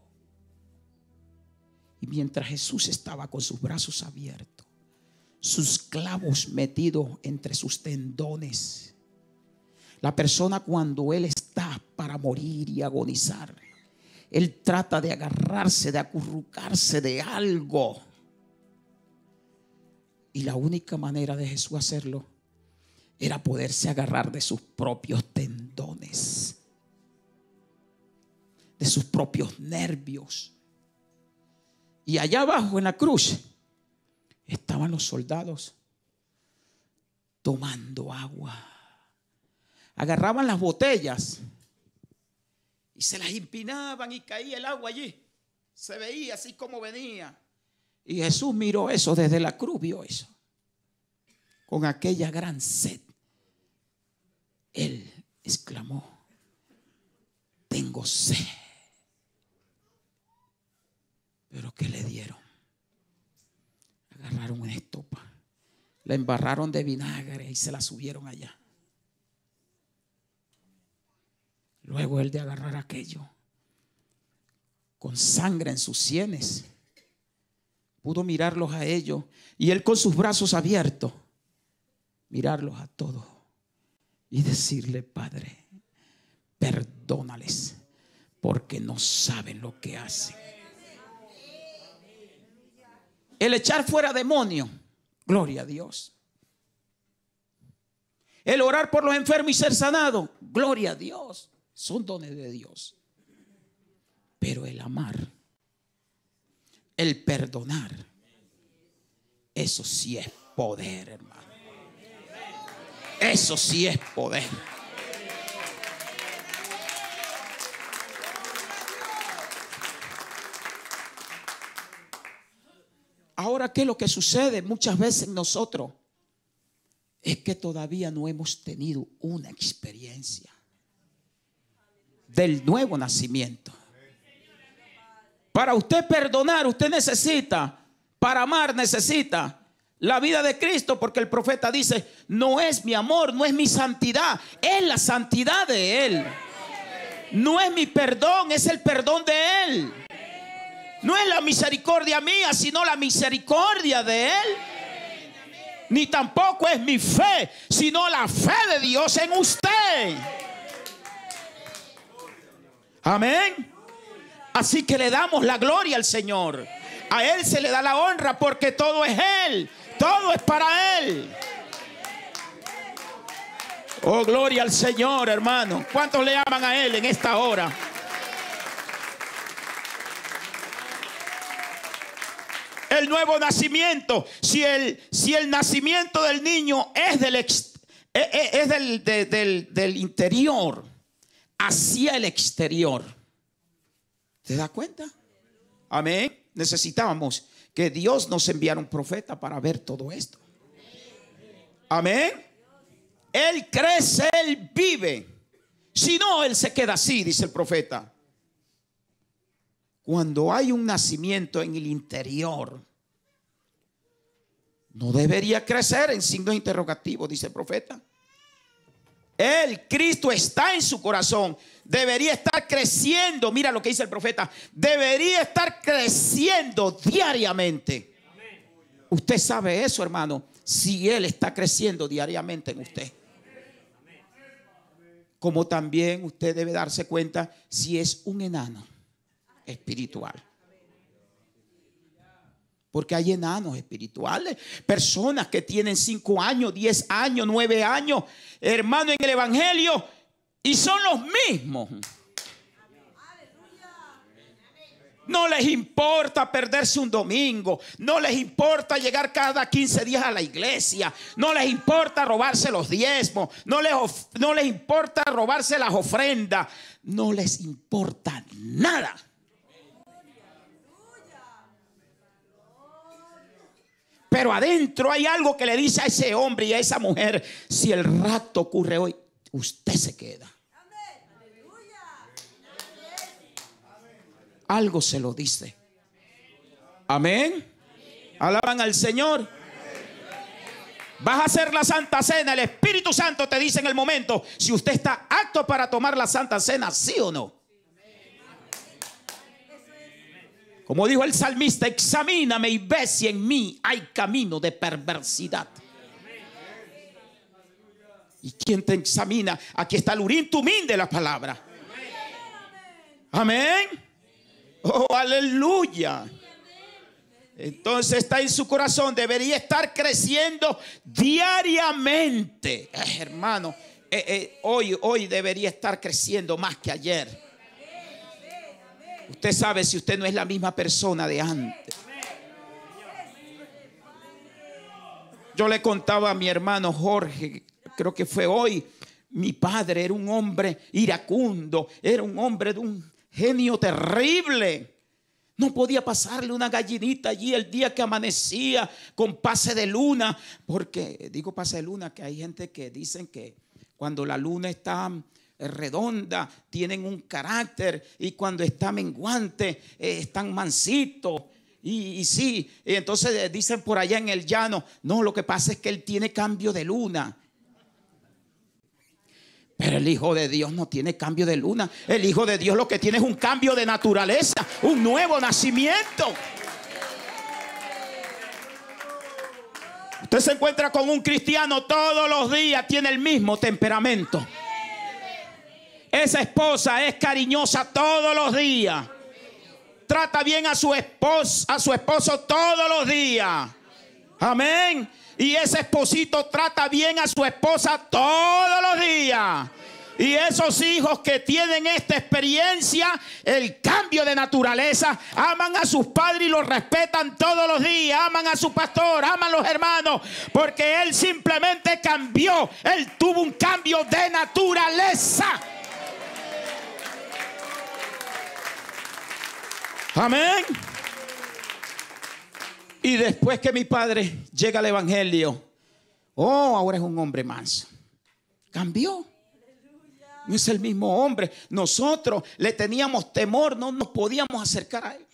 Y mientras Jesús estaba con sus brazos abiertos, sus clavos metidos entre sus tendones, la persona cuando él está para morir y agonizar, él trata de agarrarse, de acurrucarse de algo. Y la única manera de Jesús hacerlo era poderse agarrar de sus propios tendones, de sus propios nervios. Y allá abajo en la cruz estaban los soldados tomando agua. Agarraban las botellas y se las empinaban y caía el agua allí. Se veía así como venía. Y Jesús miró eso desde la cruz, vio eso. Con aquella gran sed, él exclamó: tengo sed. Pero ¿qué le dieron? Agarraron una estopa, la embarraron de vinagre y se la subieron allá. Luego él de agarrar aquello, con sangre en sus sienes, pudo mirarlos a ellos y él con sus brazos abiertos, mirarlos a todos y decirle: Padre, perdónales porque no saben lo que hacen. El echar fuera demonios, gloria a Dios. El orar por los enfermos y ser sanado, gloria a Dios. Son dones de Dios. Pero el amar, el perdonar, eso sí es poder, hermano. Eso sí es poder. Ahora, ¿qué es lo que sucede muchas veces en nosotros? Es que todavía no hemos tenido una experiencia del nuevo nacimiento. Para usted perdonar, usted necesita, para amar necesita la vida de Cristo, porque el profeta dice: no es mi amor, no es mi santidad, es la santidad de Él. No es mi perdón, es el perdón de Él. No es la misericordia mía, sino la misericordia de Él. Ni tampoco es mi fe, sino la fe de Dios en usted. Amén. Así que le damos la gloria al Señor. A Él se le da la honra porque todo es Él. Todo es para Él. Oh, gloria al Señor, hermano. ¿Cuántos le aman a Él en esta hora? El nuevo nacimiento. Si el, si el nacimiento del niño es del, ex, es, es del, de, del, del interior hacia el exterior, ¿te das cuenta? Amén. Necesitábamos que Dios nos enviara un profeta para ver todo esto. Amén. Él crece, Él vive. Si no, Él se queda así, dice el profeta. Cuando hay un nacimiento en el interior, no debería crecer en signos interrogativos, dice el profeta. El Cristo está en su corazón. Debería estar creciendo. Mira lo que dice el profeta. Debería estar creciendo diariamente. Usted sabe eso, hermano, si Él está creciendo diariamente en usted. Como también usted debe darse cuenta si es un enano espiritual. Porque hay enanos espirituales, personas que tienen cinco años, diez años, nueve años, hermano, en el evangelio, y son los mismos. No les importa perderse un domingo, no les importa llegar cada quince días a la iglesia, no les importa robarse los diezmos, no les, no les importa robarse las ofrendas, no les importa nada. Pero adentro hay algo que le dice a ese hombre y a esa mujer: si el rapto ocurre hoy, usted se queda. Algo se lo dice. Amén. Alaban al Señor. Vas a hacer la Santa Cena. El Espíritu Santo te dice en el momento si usted está apto para tomar la Santa Cena, sí o no. Como dijo el salmista: examíname y ve si en mí hay camino de perversidad. ¿Y quién te examina? Aquí está el urim tumim de la palabra. Amén. Oh, aleluya. Entonces está en su corazón. Debería estar creciendo diariamente. Eh, hermano, eh, eh, hoy, hoy debería estar creciendo más que ayer. Usted sabe si usted no es la misma persona de antes. Yo le contaba a mi hermano Jorge, creo que fue hoy, mi padre era un hombre iracundo, era un hombre de un genio terrible. No podía pasarle una gallinita allí el día que amanecía con pase de luna. Porque digo pase de luna, que hay gente que dicen que cuando la luna está redonda tienen un carácter, y cuando está menguante eh, están mansitos. Y, y sí, y entonces dicen por allá en el llano: no, lo que pasa es que él tiene cambio de luna. Pero el Hijo de Dios no tiene cambio de luna. El Hijo de Dios lo que tiene es un cambio de naturaleza, un nuevo nacimiento. Usted se encuentra con un cristiano todos los días, tiene el mismo temperamento. Esa esposa es cariñosa todos los días. Trata bien a su esposo, a su esposo todos los días. Amén. Y ese esposito trata bien a su esposa todos los días. Y esos hijos que tienen esta experiencia, el cambio de naturaleza, aman a sus padres y los respetan todos los días. Aman a su pastor, aman a los hermanos, porque él simplemente cambió. Él tuvo un cambio de naturaleza. Amén. Y después que mi padre llega al evangelio, oh, ahora es un hombre manso. Cambió. No es el mismo hombre. Nosotros le teníamos temor, no nos podíamos acercar a él.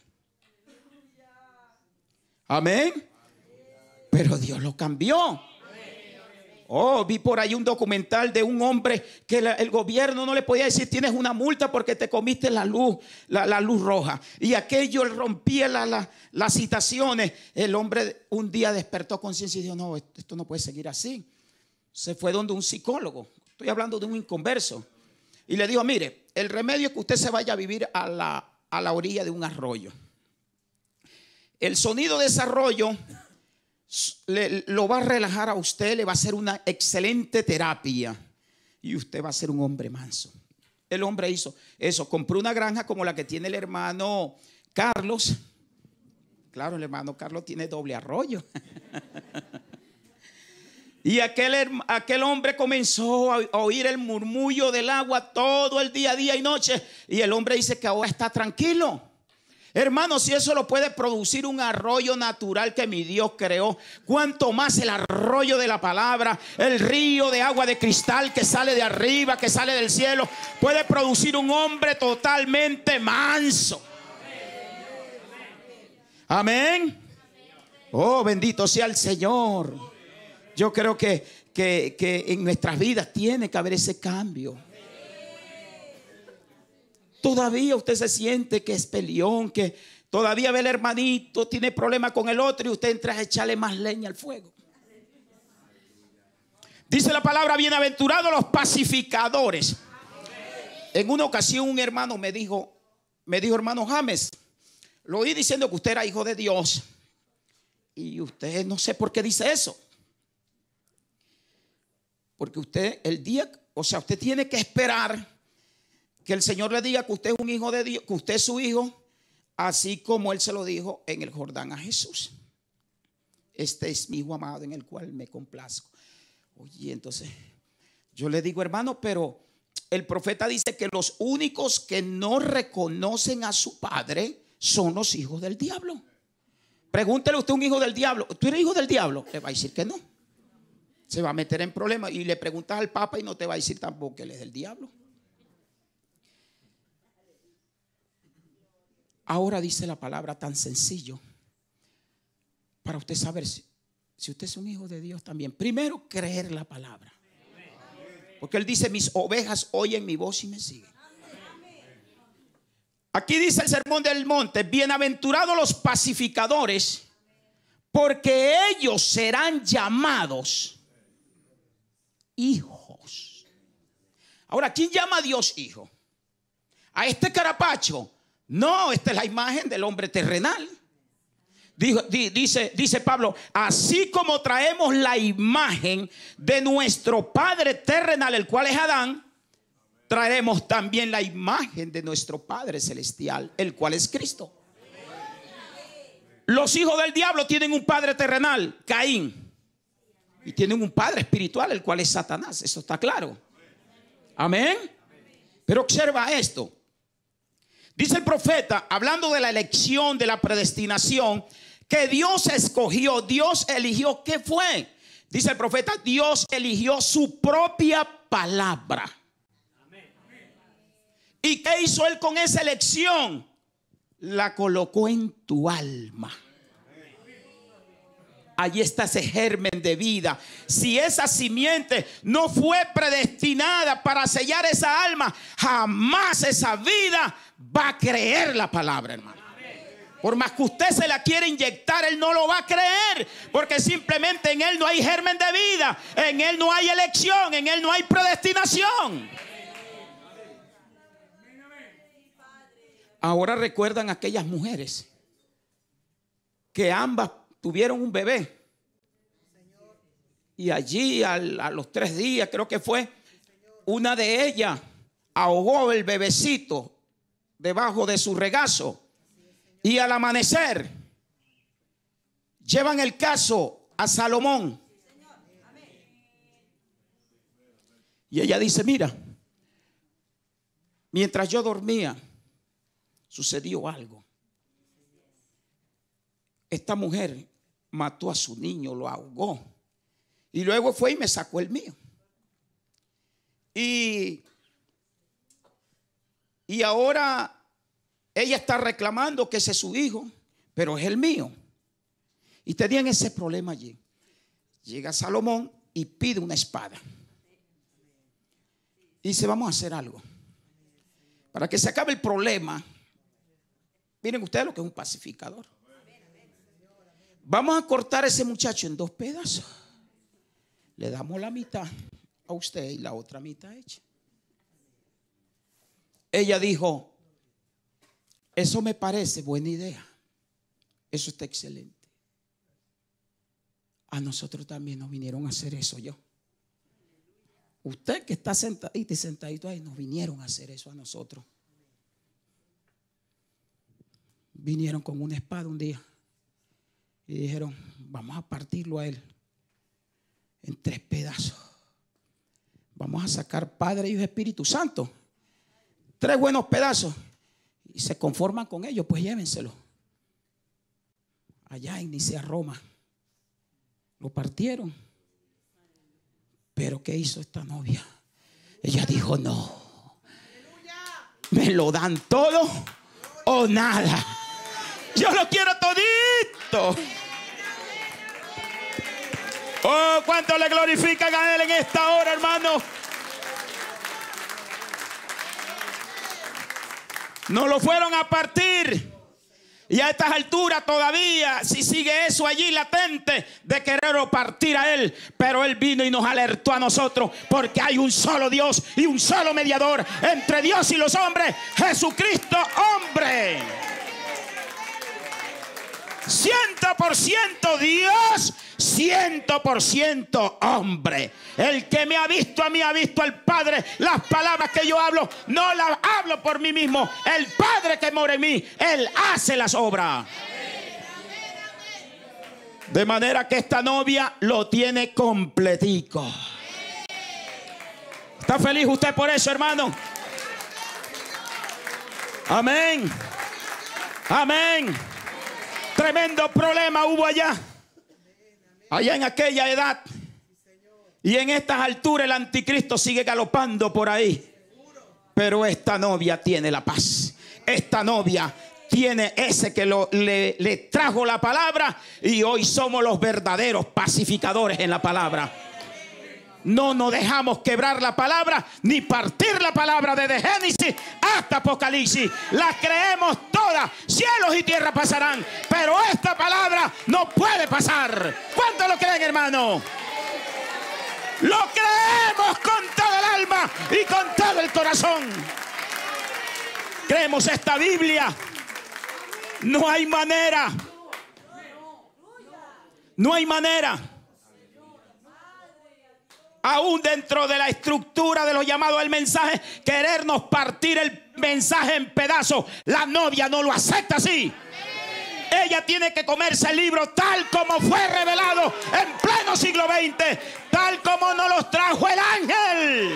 Amén. Pero Dios lo cambió. Oh, vi por ahí un documental de un hombre que la, el gobierno no le podía decir: tienes una multa porque te comiste la luz, la, la luz roja. Y aquello rompía la, la, las citaciones. El hombre un día despertó conciencia y dijo: no, esto no puede seguir así. Se fue donde un psicólogo. Estoy hablando de un inconverso. Y le dijo: mire, el remedio es que usted se vaya a vivir a la, a la orilla de un arroyo. El sonido de ese arroyo Le, lo va a relajar a usted, le va a hacer una excelente terapia y usted va a ser un hombre manso. El hombre hizo eso, compró una granja como la que tiene el hermano Carlos. Claro, el hermano Carlos tiene doble arroyo. Y aquel, aquel hombre comenzó a oír el murmullo del agua todo el día, día y noche. Y el hombre dice que ahora está tranquilo. Hermano, si eso lo puede producir un arroyo natural que mi Dios creó, cuánto más el arroyo de la palabra, el río de agua de cristal que sale de arriba, que sale del cielo, puede producir un hombre totalmente manso. Amén. Oh, bendito sea el Señor. Yo creo que, que, que en nuestras vidas tiene que haber ese cambio. Todavía usted se siente que es peleón, que todavía ve el hermanito, tiene problemas con el otro y usted entra a echarle más leña al fuego. Dice la palabra: bienaventurados los pacificadores. En una ocasión un hermano me dijo, me dijo, hermano James, lo oí diciendo que usted era hijo de Dios. Y usted no sé por qué dice eso. Porque usted el día, o sea, usted tiene que esperar que el Señor le diga que usted es un hijo de Dios, que usted es su hijo, así como Él se lo dijo en el Jordán a Jesús. Este es mi hijo amado en el cual me complazco. Oye, entonces yo le digo, hermano, pero el profeta dice que los únicos que no reconocen a su padre son los hijos del diablo. Pregúntele usted a un hijo del diablo: ¿tú eres hijo del diablo? Le va a decir que no. Se va a meter en problemas. Y le preguntas al Papa y no te va a decir tampoco que él es del diablo. Ahora dice la palabra tan sencillo para usted saber si, si usted es un hijo de Dios también. Primero, creer la palabra. Porque Él dice: mis ovejas oyen mi voz y me siguen. Aquí dice el Sermón del Monte: bienaventurados los pacificadores, porque ellos serán llamados hijos. Ahora, ¿quién llama a Dios hijo? ¿A este carapacho? No, esta es la imagen del hombre terrenal. Dijo, di, dice, dice Pablo: así como traemos la imagen de nuestro padre terrenal, el cual es Adán, traeremos también la imagen de nuestro Padre celestial, el cual es Cristo. Los hijos del diablo tienen un padre terrenal, Caín, y tienen un padre espiritual, el cual es Satanás. Eso está claro. Amén. Pero observa esto. Dice el profeta, hablando de la elección, de la predestinación, que Dios escogió, Dios eligió. ¿Qué fue? Dice el profeta: Dios eligió su propia palabra. ¿Y qué hizo Él con esa elección? La colocó en tu alma. Allí está ese germen de vida. Si esa simiente no fue predestinada para sellar esa alma, jamás esa vida va a creer la palabra, hermano. Por más que usted se la quiera inyectar, Él no lo va a creer, porque simplemente en Él no hay germen de vida, en Él no hay elección, en Él no hay predestinación. Ahora recuerdan aquellas mujeres que ambas tuvieron un bebé y allí al, a los tres días, creo que fue, una de ellas ahogó el bebecito debajo de su regazo, y al amanecer llevan el caso a Salomón. Y ella dice: mira, mientras yo dormía sucedió algo. Esta mujer mató a su niño, lo ahogó, y luego fue y me sacó el mío. Y, y ahora ella está reclamando que ese es su hijo, pero es el mío. Y tenían ese problema allí. Llega Salomón y pide una espada. Y dice: vamos a hacer algo para que se acabe el problema. Miren ustedes lo que es un pacificador. Vamos a cortar a ese muchacho en dos pedazos. Le damos la mitad a usted y la otra mitad hecha. Ella dijo: eso me parece buena idea. Eso está excelente. A nosotros también nos vinieron a hacer eso, yo. Usted que está sentadito y sentadito ahí, nos vinieron a hacer eso a nosotros. Vinieron con una espada un día y dijeron: vamos a partirlo a él en tres pedazos. Vamos a sacar Padre, Hijo y Espíritu Santo. Tres buenos pedazos. y se conforman con ellos, pues llévenselo. Allá en Nicea, Roma, lo partieron. Pero ¿qué hizo esta novia? Ella dijo: no, me lo dan todo o nada. Yo lo quiero todito. Oh, cuánto le glorifican a Él en esta hora, hermano. No lo fueron a partir. Y a estas alturas todavía, si sigue eso allí latente de quererlo partir a Él. Pero Él vino y nos alertó a nosotros, porque hay un solo Dios y un solo mediador entre Dios y los hombres, Jesucristo hombre. Ciento por ciento Dios, ciento por ciento hombre. El que me ha visto a mí ha visto al Padre. Las palabras que yo hablo no las hablo por mí mismo. El Padre que mora en mí, Él hace las obras. De manera que esta novia lo tiene completico. ¿Está feliz usted por eso, hermano? Amén. Amén. Tremendo problema hubo allá. Allá en aquella edad. Y en estas alturas el anticristo sigue galopando por ahí. Pero esta novia tiene la paz. Esta novia tiene ese que lo, le, le trajo la palabra. Y hoy somos los verdaderos pacificadores en la palabra. No nos dejamos quebrar la palabra, ni partir la palabra desde Génesis hasta Apocalipsis. La creemos todas. Cielos y tierra pasarán, pero esta palabra no puede pasar. ¿Cuántos lo creen, hermano? Lo creemos con todo el alma y con todo el corazón. Creemos esta Biblia. No hay manera. No hay manera. Aún dentro de la estructura de lo llamado al mensaje, querernos partir el mensaje en pedazos. La novia no lo acepta así. Ella tiene que comerse el libro tal como fue revelado en pleno siglo veinte, tal como nos los trajo el ángel.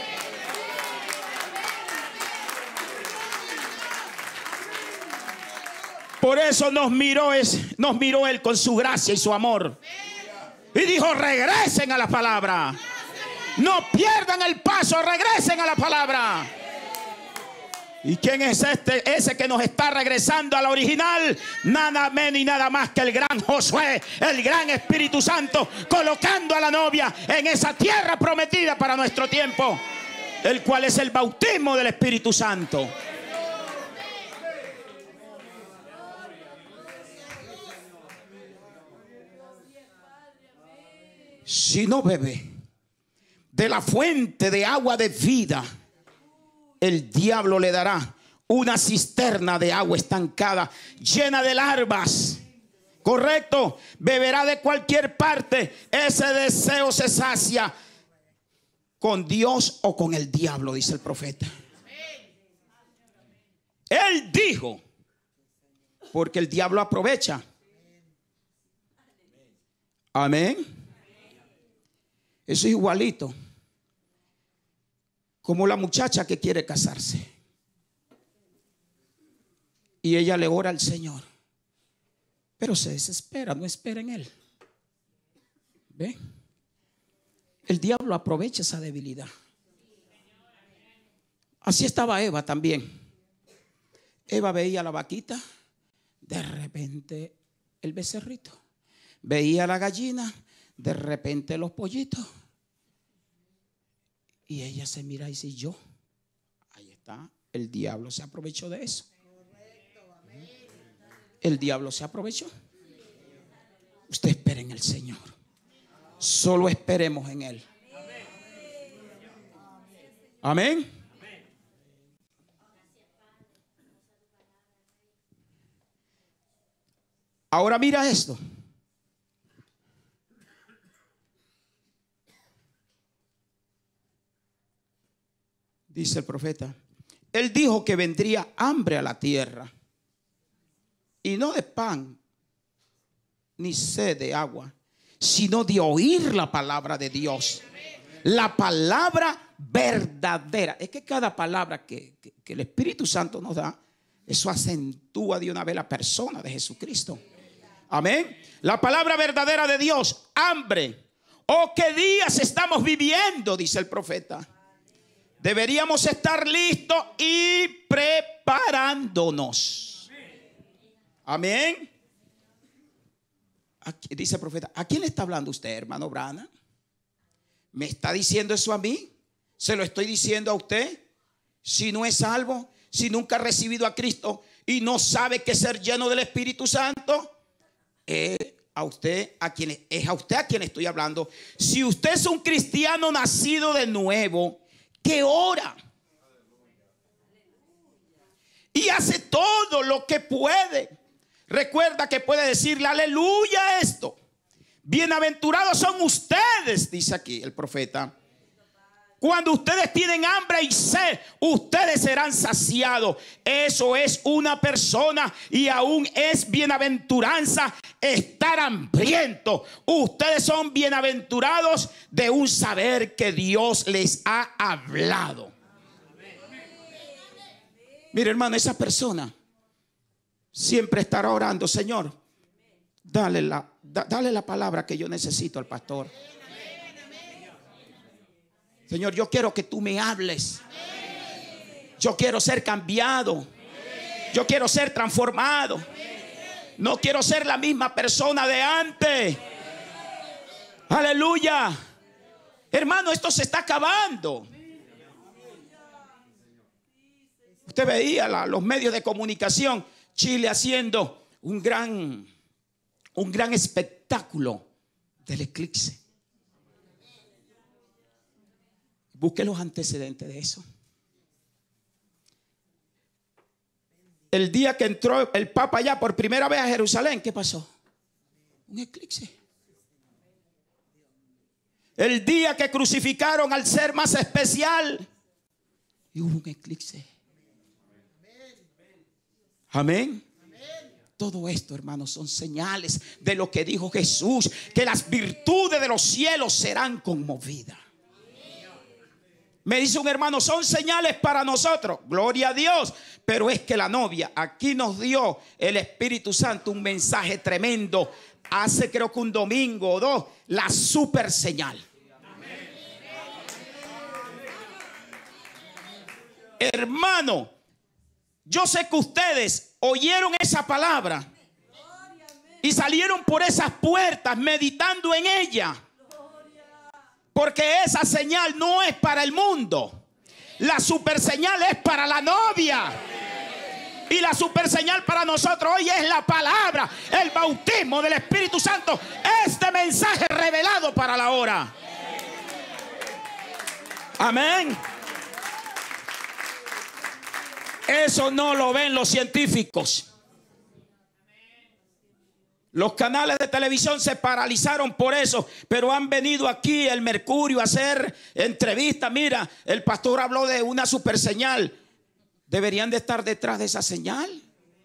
Por eso nos miró, es, nos miró Él con su gracia y su amor. Y dijo: regresen a la palabra. No pierdan el paso, regresen a la palabra. ¿Y quién es este? Ese que nos está regresando a la original. Nada menos y nada más que el gran Josué, el gran Espíritu Santo, colocando a la novia en esa tierra prometida para nuestro tiempo, el cual es el bautismo del Espíritu Santo. Si no bebe de la fuente de agua de vida, el diablo le dará una cisterna de agua estancada, llena de larvas. Correcto. Beberá de cualquier parte. Ese deseo se sacia con Dios o con el diablo, dice el profeta. Él dijo, porque el diablo aprovecha. Amén. Eso es igualito como la muchacha que quiere casarse. Y ella le ora al Señor, pero se desespera, no espera en Él. ¿Ve? El diablo aprovecha esa debilidad. Así estaba Eva también. Eva veía la vaquita, de repente el becerrito. Veía la gallina, de repente los pollitos. Y ella se mira y dice: yo. Ahí está. El diablo se aprovechó de eso. El diablo se aprovechó. Usted espere en el Señor. Solo esperemos en Él. Amén. Ahora mira esto. Dice el profeta: Él dijo que vendría hambre a la tierra, y no de pan ni sed de agua, sino de oír la palabra de Dios. La palabra verdadera. Es que cada palabra que, que, que el Espíritu Santo nos da eso acentúa de una vez la persona de Jesucristo. Amén. La palabra verdadera de Dios, hambre. Oh, qué días estamos viviendo, dice el profeta. Deberíamos estar listos y preparándonos. Amén. Aquí, dice el profeta, ¿a quién le está hablando usted, hermano Branham? ¿Me está diciendo eso a mí? ¿Se lo estoy diciendo a usted? Si no es salvo, si nunca ha recibido a Cristo y no sabe qué es ser lleno del Espíritu Santo, es a usted a quien, es a usted a quien estoy hablando. Si usted es un cristiano nacido de nuevo, que ora y hace todo lo que puede, recuerda que puede decirle aleluya a esto. Bienaventurados son ustedes, dice aquí el profeta. Cuando ustedes tienen hambre y sed, ustedes serán saciados. Eso es una persona y aún es bienaventuranza estar hambriento. Ustedes son bienaventurados de un saber que Dios les ha hablado. Mire, hermano, esa persona siempre estará orando, Señor, dale la, da, dale la palabra que yo necesito al pastor. Señor, yo quiero que tú me hables. Yo quiero ser cambiado. Yo quiero ser transformado. No quiero ser la misma persona de antes. Aleluya. Hermano, esto se está acabando. Usted veía la, los medios de comunicación, Chile haciendo un gran, un gran espectáculo del eclipse. Busque los antecedentes de eso. El día que entró el Papa allá por primera vez a Jerusalén, ¿qué pasó? Un eclipse. El día que crucificaron al ser más especial, y hubo un eclipse. Amén. Todo esto, hermanos, son señales de lo que dijo Jesús, que las virtudes de los cielos serán conmovidas. Me dice un hermano, son señales para nosotros, gloria a Dios, pero es que la novia aquí nos dio el Espíritu Santo un mensaje tremendo, hace creo que un domingo o dos, la super señal. Hermano, yo sé que ustedes oyeron esa palabra y salieron por esas puertas meditando en ella. Porque esa señal no es para el mundo. La super señal es para la novia. Y la super señal para nosotros hoy es la palabra, el bautismo del Espíritu Santo. Este mensaje revelado para la hora. Amén. Eso no lo ven los científicos. Los canales de televisión se paralizaron por eso, pero han venido aquí el Mercurio a hacer entrevistas. Mira, el pastor habló de una super señal. ¿Deberían de estar detrás de esa señal?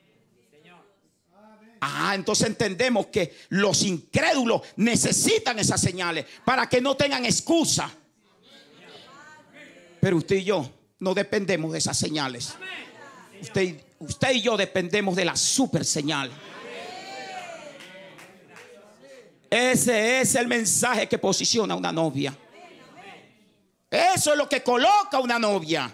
Ah, entonces entendemos que los incrédulos necesitan esas señales para que no tengan excusa. Pero usted y yo no dependemos de esas señales. Usted, usted y yo dependemos de la super señal. Ese es el mensaje que posiciona a una novia. Eso es lo que coloca a una novia.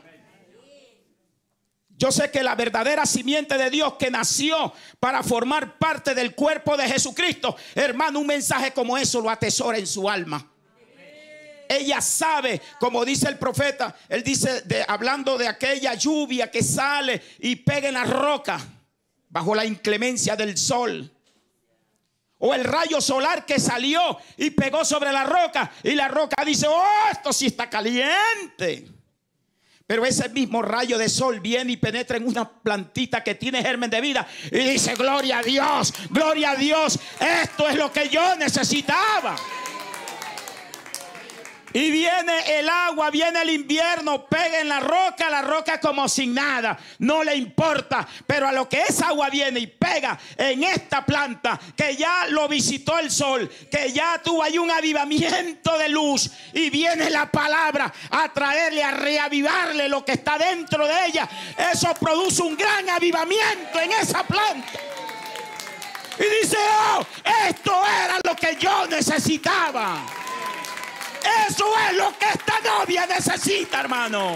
Yo sé que la verdadera simiente de Dios que nació para formar parte del cuerpo de Jesucristo, hermano, un mensaje como eso lo atesora en su alma. Ella sabe, como dice el profeta, él dice, de, hablando de aquella lluvia que sale y pega en la roca bajo la inclemencia del sol. O el rayo solar que salió y pegó sobre la roca. Y la roca dice, oh, esto sí está caliente. Pero ese mismo rayo de sol viene y penetra en una plantita que tiene germen de vida. Y dice, gloria a Dios, gloria a Dios. Esto es lo que yo necesitaba. Y viene el agua, viene el invierno, pega en la roca, la roca como sin nada, no le importa. Pero a lo que esa agua viene y pega en esta planta, que ya lo visitó el sol, que ya tuvo ahí un avivamiento de luz, y viene la palabra a traerle, a reavivarle lo que está dentro de ella. Eso produce un gran avivamiento en esa planta. Y dice: oh, esto era lo que yo necesitaba. Eso es lo que esta novia necesita, hermano.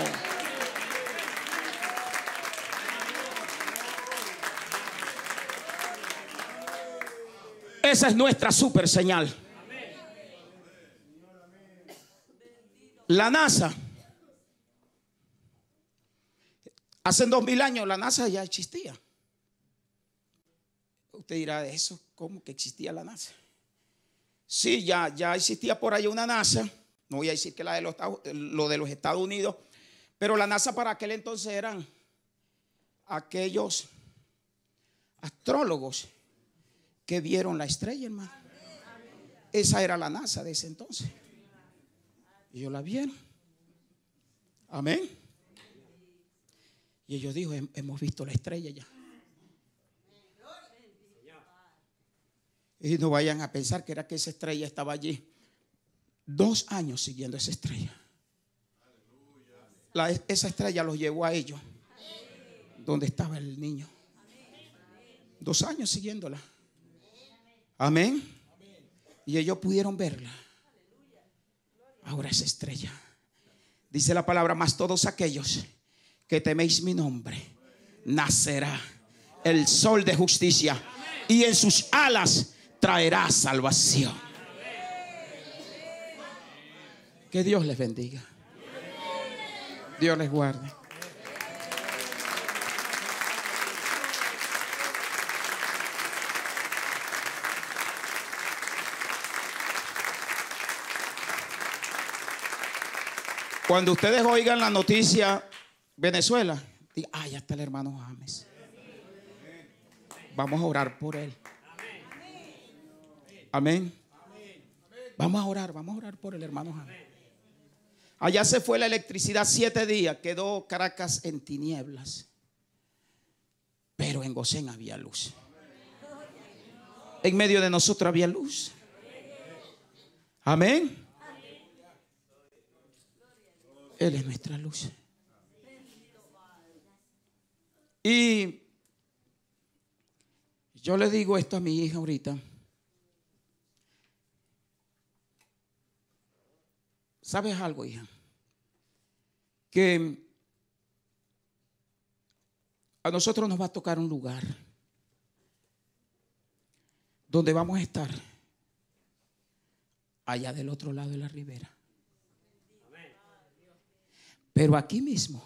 Esa es nuestra super señal. La NASA, hace dos mil años la NASA ya existía. Usted dirá: ¿eso cómo que existía la NASA? Sí, ya, ya existía por ahí una NASA. No voy a decir que la de los, lo de los Estados Unidos, pero la NASA para aquel entonces eran aquellos astrólogos que vieron la estrella, hermano. Esa era la NASA de ese entonces. Y ellos la vieron. Amén. Y ellos dijeron: hemos visto la estrella ya. Y no vayan a pensar que era que esa estrella estaba allí dos años siguiendo esa estrella. La, esa estrella los llevó a ellos donde estaba el niño. Dos años siguiéndola. Amén. Y ellos pudieron verla. Ahora esa estrella, dice la palabra: más todos aquellos que teméis mi nombre, nacerá el sol de justicia, y en sus alas traerá salvación. Que Dios les bendiga. Dios les guarde. Cuando ustedes oigan la noticia Venezuela, digan: ah, ya está el hermano James. Vamos a orar por él. Amén. Vamos a orar, vamos a orar por el hermano James. Allá se fue la electricidad siete días, quedó Caracas en tinieblas. Pero en Gosén había luz. En medio de nosotros había luz. Amén. Él es nuestra luz. Y yo le digo esto a mi hija ahorita. ¿Sabes algo, hija? Que a nosotros nos va a tocar un lugar donde vamos a estar allá del otro lado de la ribera. Pero aquí mismo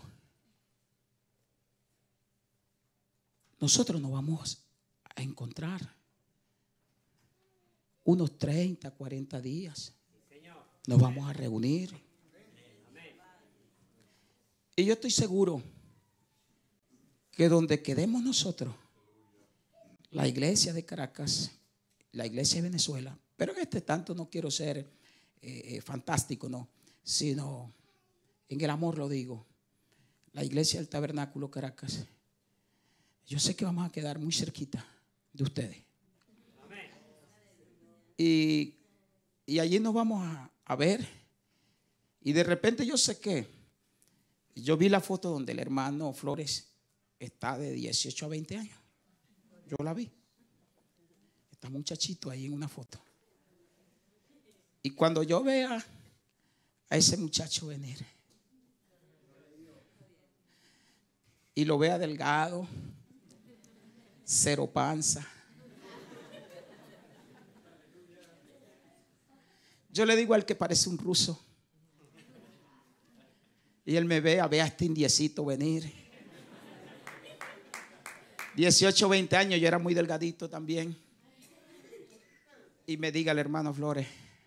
nosotros nos vamos a encontrar unos treinta, cuarenta días. Nos vamos a reunir. Y yo estoy seguro que donde quedemos nosotros, la iglesia de Caracas, la iglesia de Venezuela, pero en este tanto no quiero ser eh, eh, fantástico, no, sino en el amor lo digo, la iglesia del Tabernáculo Caracas, yo sé que vamos a quedar muy cerquita de ustedes. Y, y allí nos vamos a, a ver. Y de repente yo sé que yo vi la foto donde el hermano Flores está de dieciocho a veinte años. Yo la vi. Está muchachito ahí en una foto. Y cuando yo vea a ese muchacho venir y lo vea delgado, cero panza, yo le digo al que parece un ruso, y él me vea, vea a este indiecito venir, dieciocho, veinte años, yo era muy delgadito también, y me diga el hermano Flores: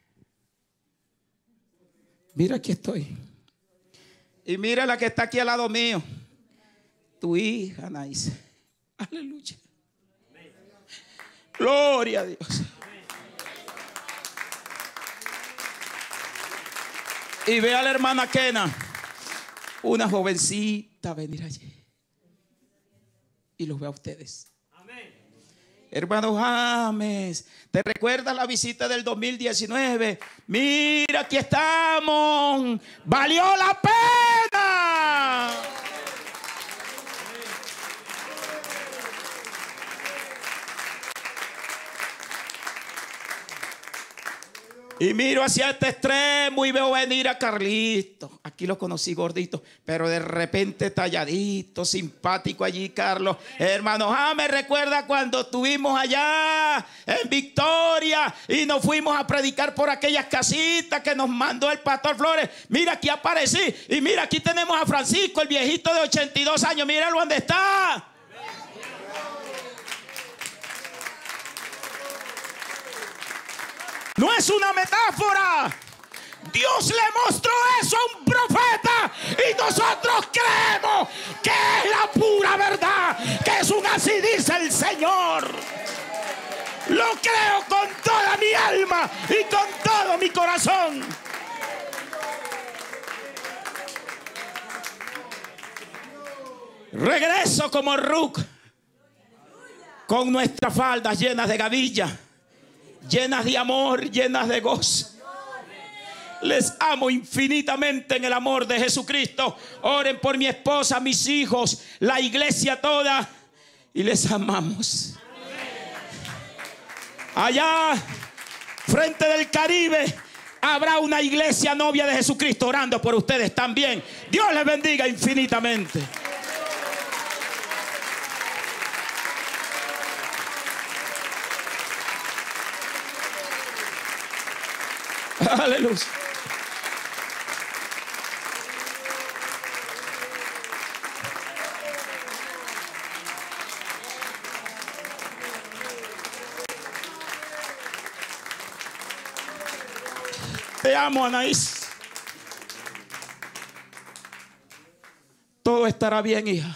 mira, aquí estoy. Y mira la que está aquí al lado mío, tu hija Anaís. Aleluya. Gloria a Dios. Y ve a la hermana Kena, una jovencita, venir allí. Y los veo a ustedes. Amén. Hermano James, ¿te recuerdas la visita del dos mil diecinueve? Mira, aquí estamos. ¡Valió la pena! Y miro hacia este extremo y veo venir a Carlito. Aquí lo conocí gordito, pero de repente talladito, simpático allí, Carlos. Hermano James, recuerda cuando estuvimos allá en Victoria y nos fuimos a predicar por aquellas casitas que nos mandó el pastor Flores. Mira, aquí aparecí. Y mira, aquí tenemos a Francisco, el viejito de ochenta y dos años. Míralo dónde está. No es una metáfora. Dios le mostró eso a un profeta y nosotros creemos que es la pura verdad, que es un así dice el Señor. Lo creo con toda mi alma y con todo mi corazón. Regreso como Ruc con nuestras faldas llenas de gavilla, llenas de amor, llenas de gozo. Les amo infinitamente en el amor de Jesucristo. Oren por mi esposa, mis hijos, la iglesia toda. Y les amamos. Allá, frente del Caribe, habrá una iglesia novia de Jesucristo orando por ustedes también. Dios les bendiga infinitamente. Aleluya. Te amo, Anaís. Todo estará bien, hija.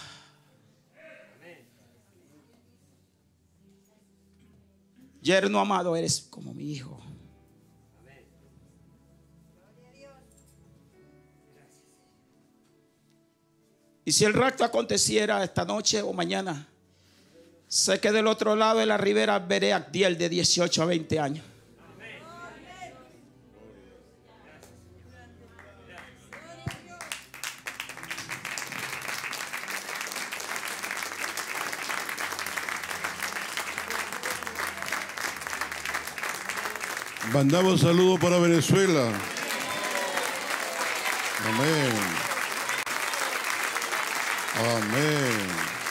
Yerno amado, eres como mi hijo. Y si el rapto aconteciera esta noche o mañana, sé que del otro lado de la ribera veré a Abdiel de dieciocho a veinte años. Mandamos saludos para Venezuela. Amén. Amén.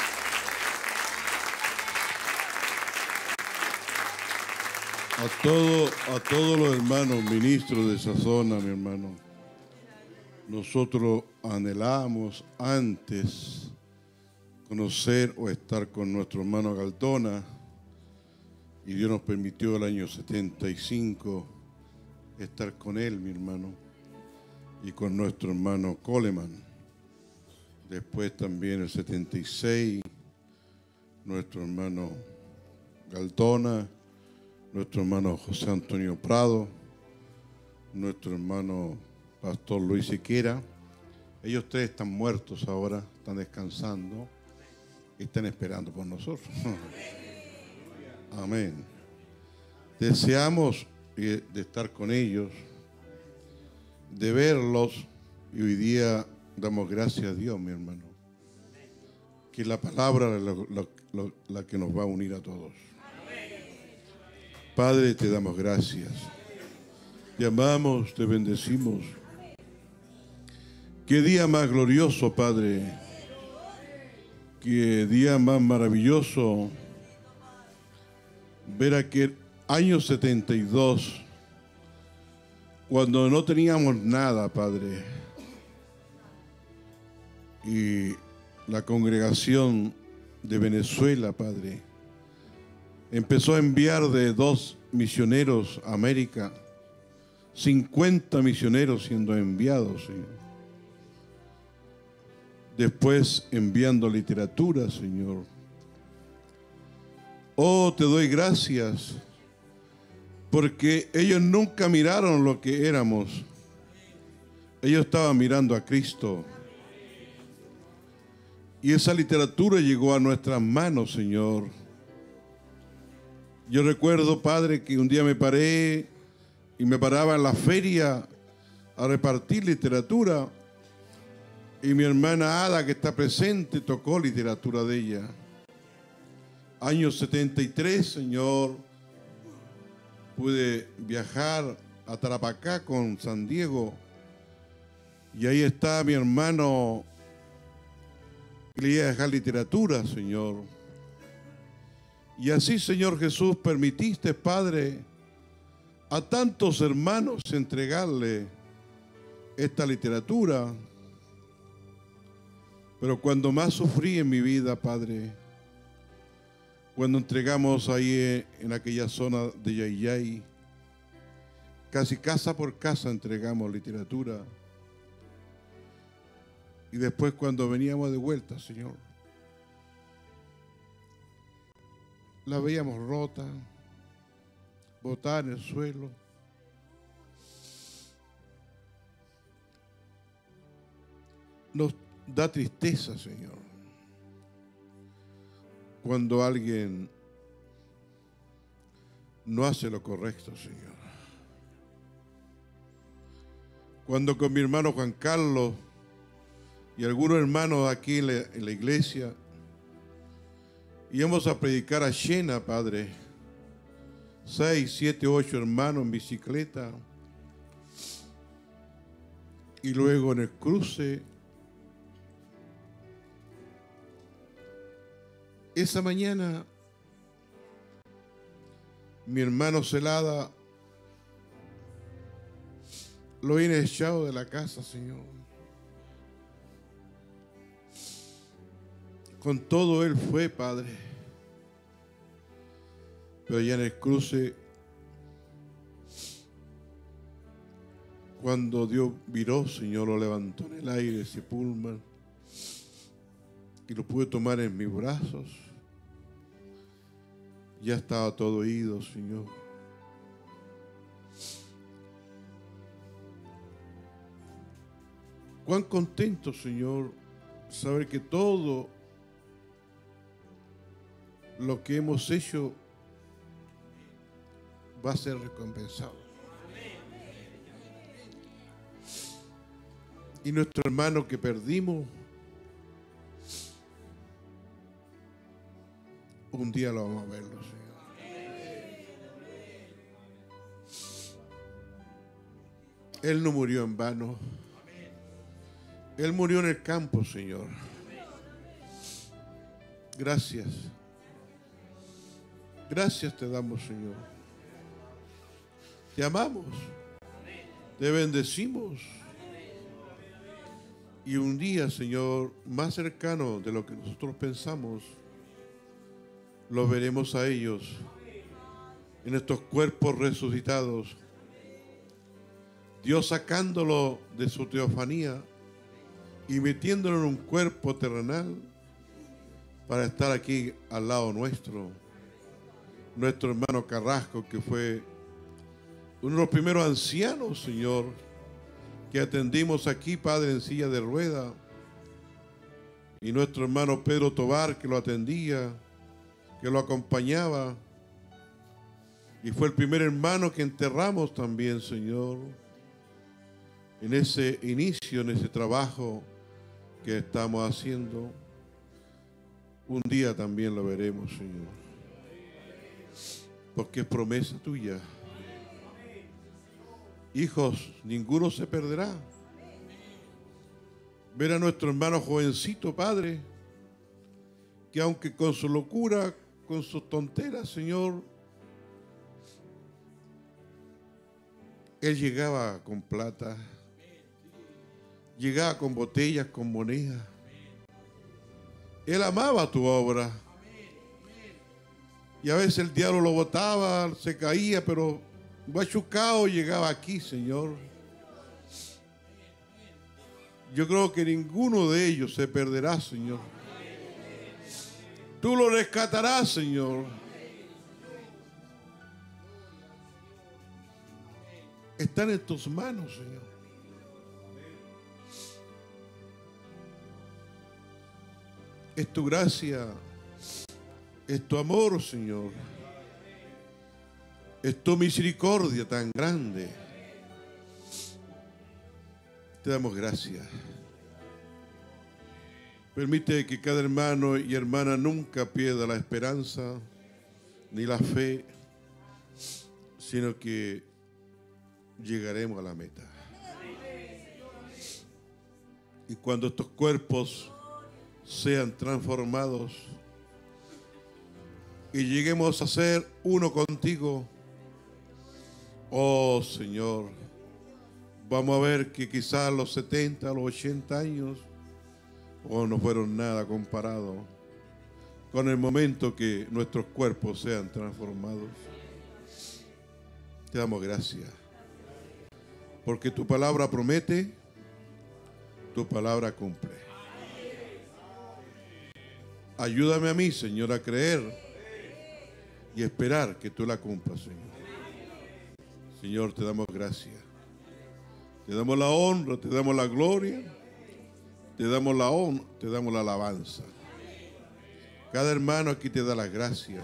A todo, a todos los hermanos ministros de esa zona, mi hermano. Nosotros anhelamos antes conocer o estar con nuestro hermano Galdona. Y Dios nos permitió el año setenta y cinco estar con él, mi hermano, y con nuestro hermano Coleman. Después también el setenta y seis, nuestro hermano Galdona, nuestro hermano José Antonio Prado, nuestro hermano Pastor Luis Siquera. Ellos tres están muertos ahora, están descansando y están esperando por nosotros. Amén. Deseamos de estar con ellos, de verlos, y hoy día damos gracias a Dios, mi hermano, que la palabra es la, la, la, la que nos va a unir a todos. Padre, te damos gracias. Te amamos, te bendecimos. Qué día más glorioso, Padre. Qué día más maravilloso ver aquel año setenta y dos, cuando no teníamos nada, Padre, y la congregación de Venezuela, Padre, empezó a enviar de dos misioneros a América, cincuenta misioneros siendo enviados, Señor. Después enviando literatura, Señor. Oh, te doy gracias, porque ellos nunca miraron lo que éramos. Ellos estaban mirando a Cristo. Y esa literatura llegó a nuestras manos, Señor. Yo recuerdo, Padre, que un día me paré y me paraba en la feria a repartir literatura. Y mi hermana Ada, que está presente, tocó literatura de ella. Año setenta y tres, Señor, pude viajar a Tarapacá con San Diego. Y ahí está mi hermano que le iba a dejar literatura, Señor. Y así, Señor Jesús, permitiste, Padre, a tantos hermanos entregarle esta literatura. Pero cuando más sufrí en mi vida, Padre, cuando entregamos ahí en aquella zona de Yayay, casi casa por casa entregamos literatura. Y después cuando veníamos de vuelta, Señor, la veíamos rota, botada en el suelo. Nos da tristeza, Señor, cuando alguien no hace lo correcto, Señor. Cuando con mi hermano Juan Carlos y algunos hermanos aquí en la, en la iglesia íbamos a predicar a Xena, Padre, seis, siete, ocho hermanos en bicicleta, y luego en el cruce, esa mañana, mi hermano Celada lo viene echado de la casa, Señor. Con todo él fue, Padre. Pero allá en el cruce, cuando Dios viró, Señor, lo levantó en el aire ese Pullman y lo pude tomar en mis brazos. Ya estaba todo oído, Señor. Cuán contento, Señor, saber que todo lo que hemos hecho va a ser recompensado. Y nuestro hermano que perdimos, un día lo vamos a verlo, Señor. Él no murió en vano. Él murió en el campo, Señor. Gracias. Gracias te damos, Señor. Te amamos. Te bendecimos. Y un día, Señor, más cercano de lo que nosotros pensamos, los veremos a ellos en estos cuerpos resucitados. Dios sacándolo de su teofanía y metiéndolo en un cuerpo terrenal para estar aquí al lado nuestro. Nuestro hermano Carrasco, que fue uno de los primeros ancianos, Señor, que atendimos aquí, Padre, en silla de rueda. Y nuestro hermano Pedro Tobar, que lo atendía, que lo acompañaba. Y fue el primer hermano que enterramos también, Señor, en ese inicio, en ese trabajo que estamos haciendo. Un día también lo veremos, Señor, porque es promesa tuya. Hijos, ninguno se perderá. Ver a nuestro hermano jovencito, Padre, que aunque con su locura, con sus tonteras, Señor, él llegaba con plata, llegaba con botellas, con monedas. Él amaba tu obra. Y a veces el diablo lo botaba, se caía, pero machucado llegaba aquí, Señor. Yo creo que ninguno de ellos se perderá, Señor. Tú lo rescatarás, Señor. Están en tus manos, Señor. es tu gracia, es tu amor, Señor. Es tu misericordia tan grande. Te damos gracias. Permite que cada hermano y hermana nunca pierda la esperanza ni la fe, sino que llegaremos a la meta. Y cuando estos cuerpos sean transformados y lleguemos a ser uno contigo, oh Señor, vamos a ver que quizás los setenta, los ochenta años oh, no fueron nada comparado con el momento que nuestros cuerpos sean transformados. Te damos gracias, porque tu palabra promete, tu palabra cumple. Ayúdame a mí, Señor, a creer y esperar que tú la cumplas, Señor. Señor, te damos gracias. Te damos la honra, te damos la gloria, te damos la honra, te damos la alabanza. Cada hermano aquí te da las gracias.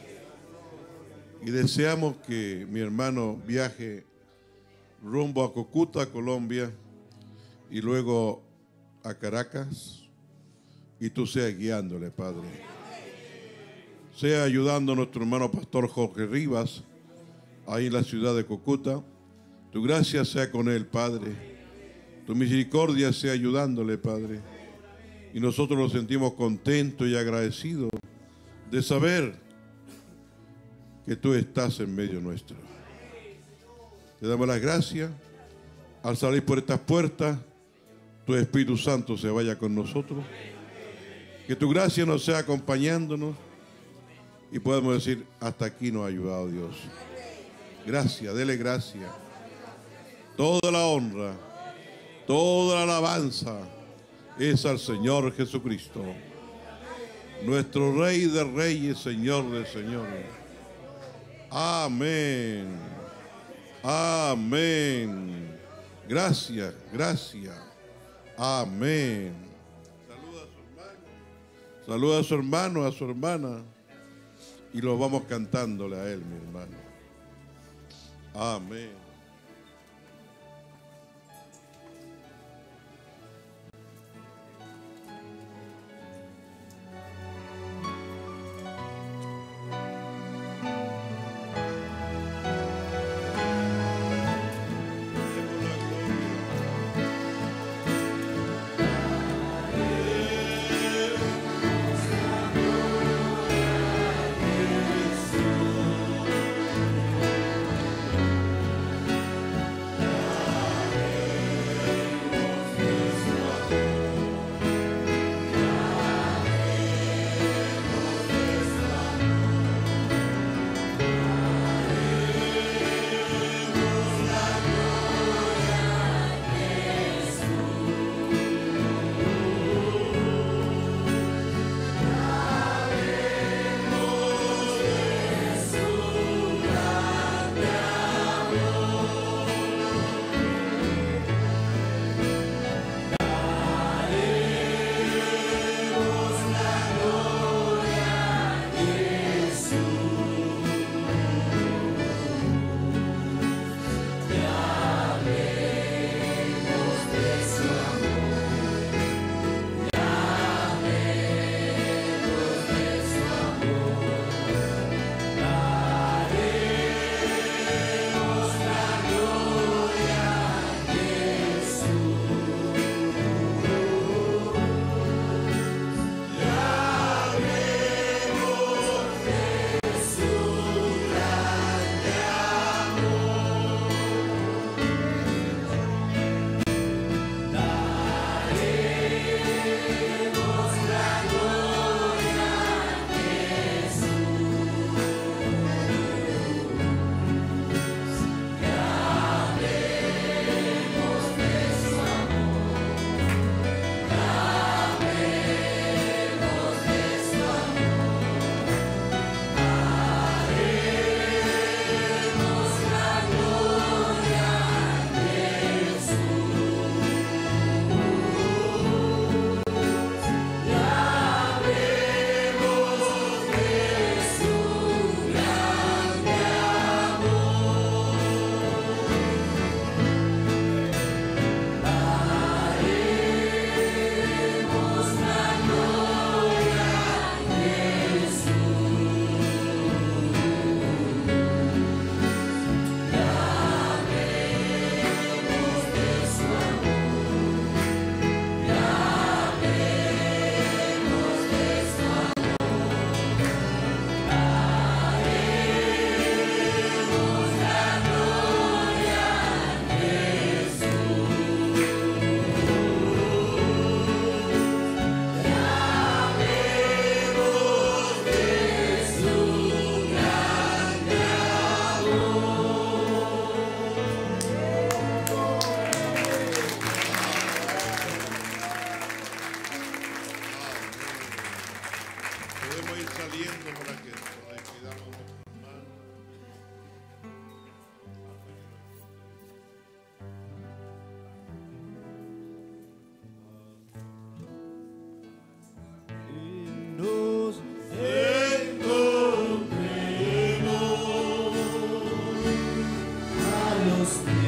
Y deseamos que mi hermano viaje rumbo a Cúcuta, Colombia, y luego a Caracas, y tú seas guiándole, Padre. Sea ayudando a nuestro hermano pastor Jorge Rivas, ahí en la ciudad de Cúcuta. Tu gracia sea con él, Padre. Tu misericordia sea ayudándole, Padre. Y nosotros nos sentimos contentos y agradecidos de saber que tú estás en medio nuestro. Te damos las gracias. Al salir por estas puertas, tu Espíritu Santo se vaya con nosotros. Que tu gracia nos sea acompañándonos y podemos decir, hasta aquí nos ha ayudado Dios. Gracias, dele gracias. Toda la honra, toda la alabanza es al Señor Jesucristo, nuestro Rey de Reyes, Señor de Señores. Amén. Amén. Gracias, gracias. Amén. Saluda a su hermano. Saluda a su hermano, a su hermana. Y lo vamos cantándole a él, mi hermano. Amén. Jesús. Dios.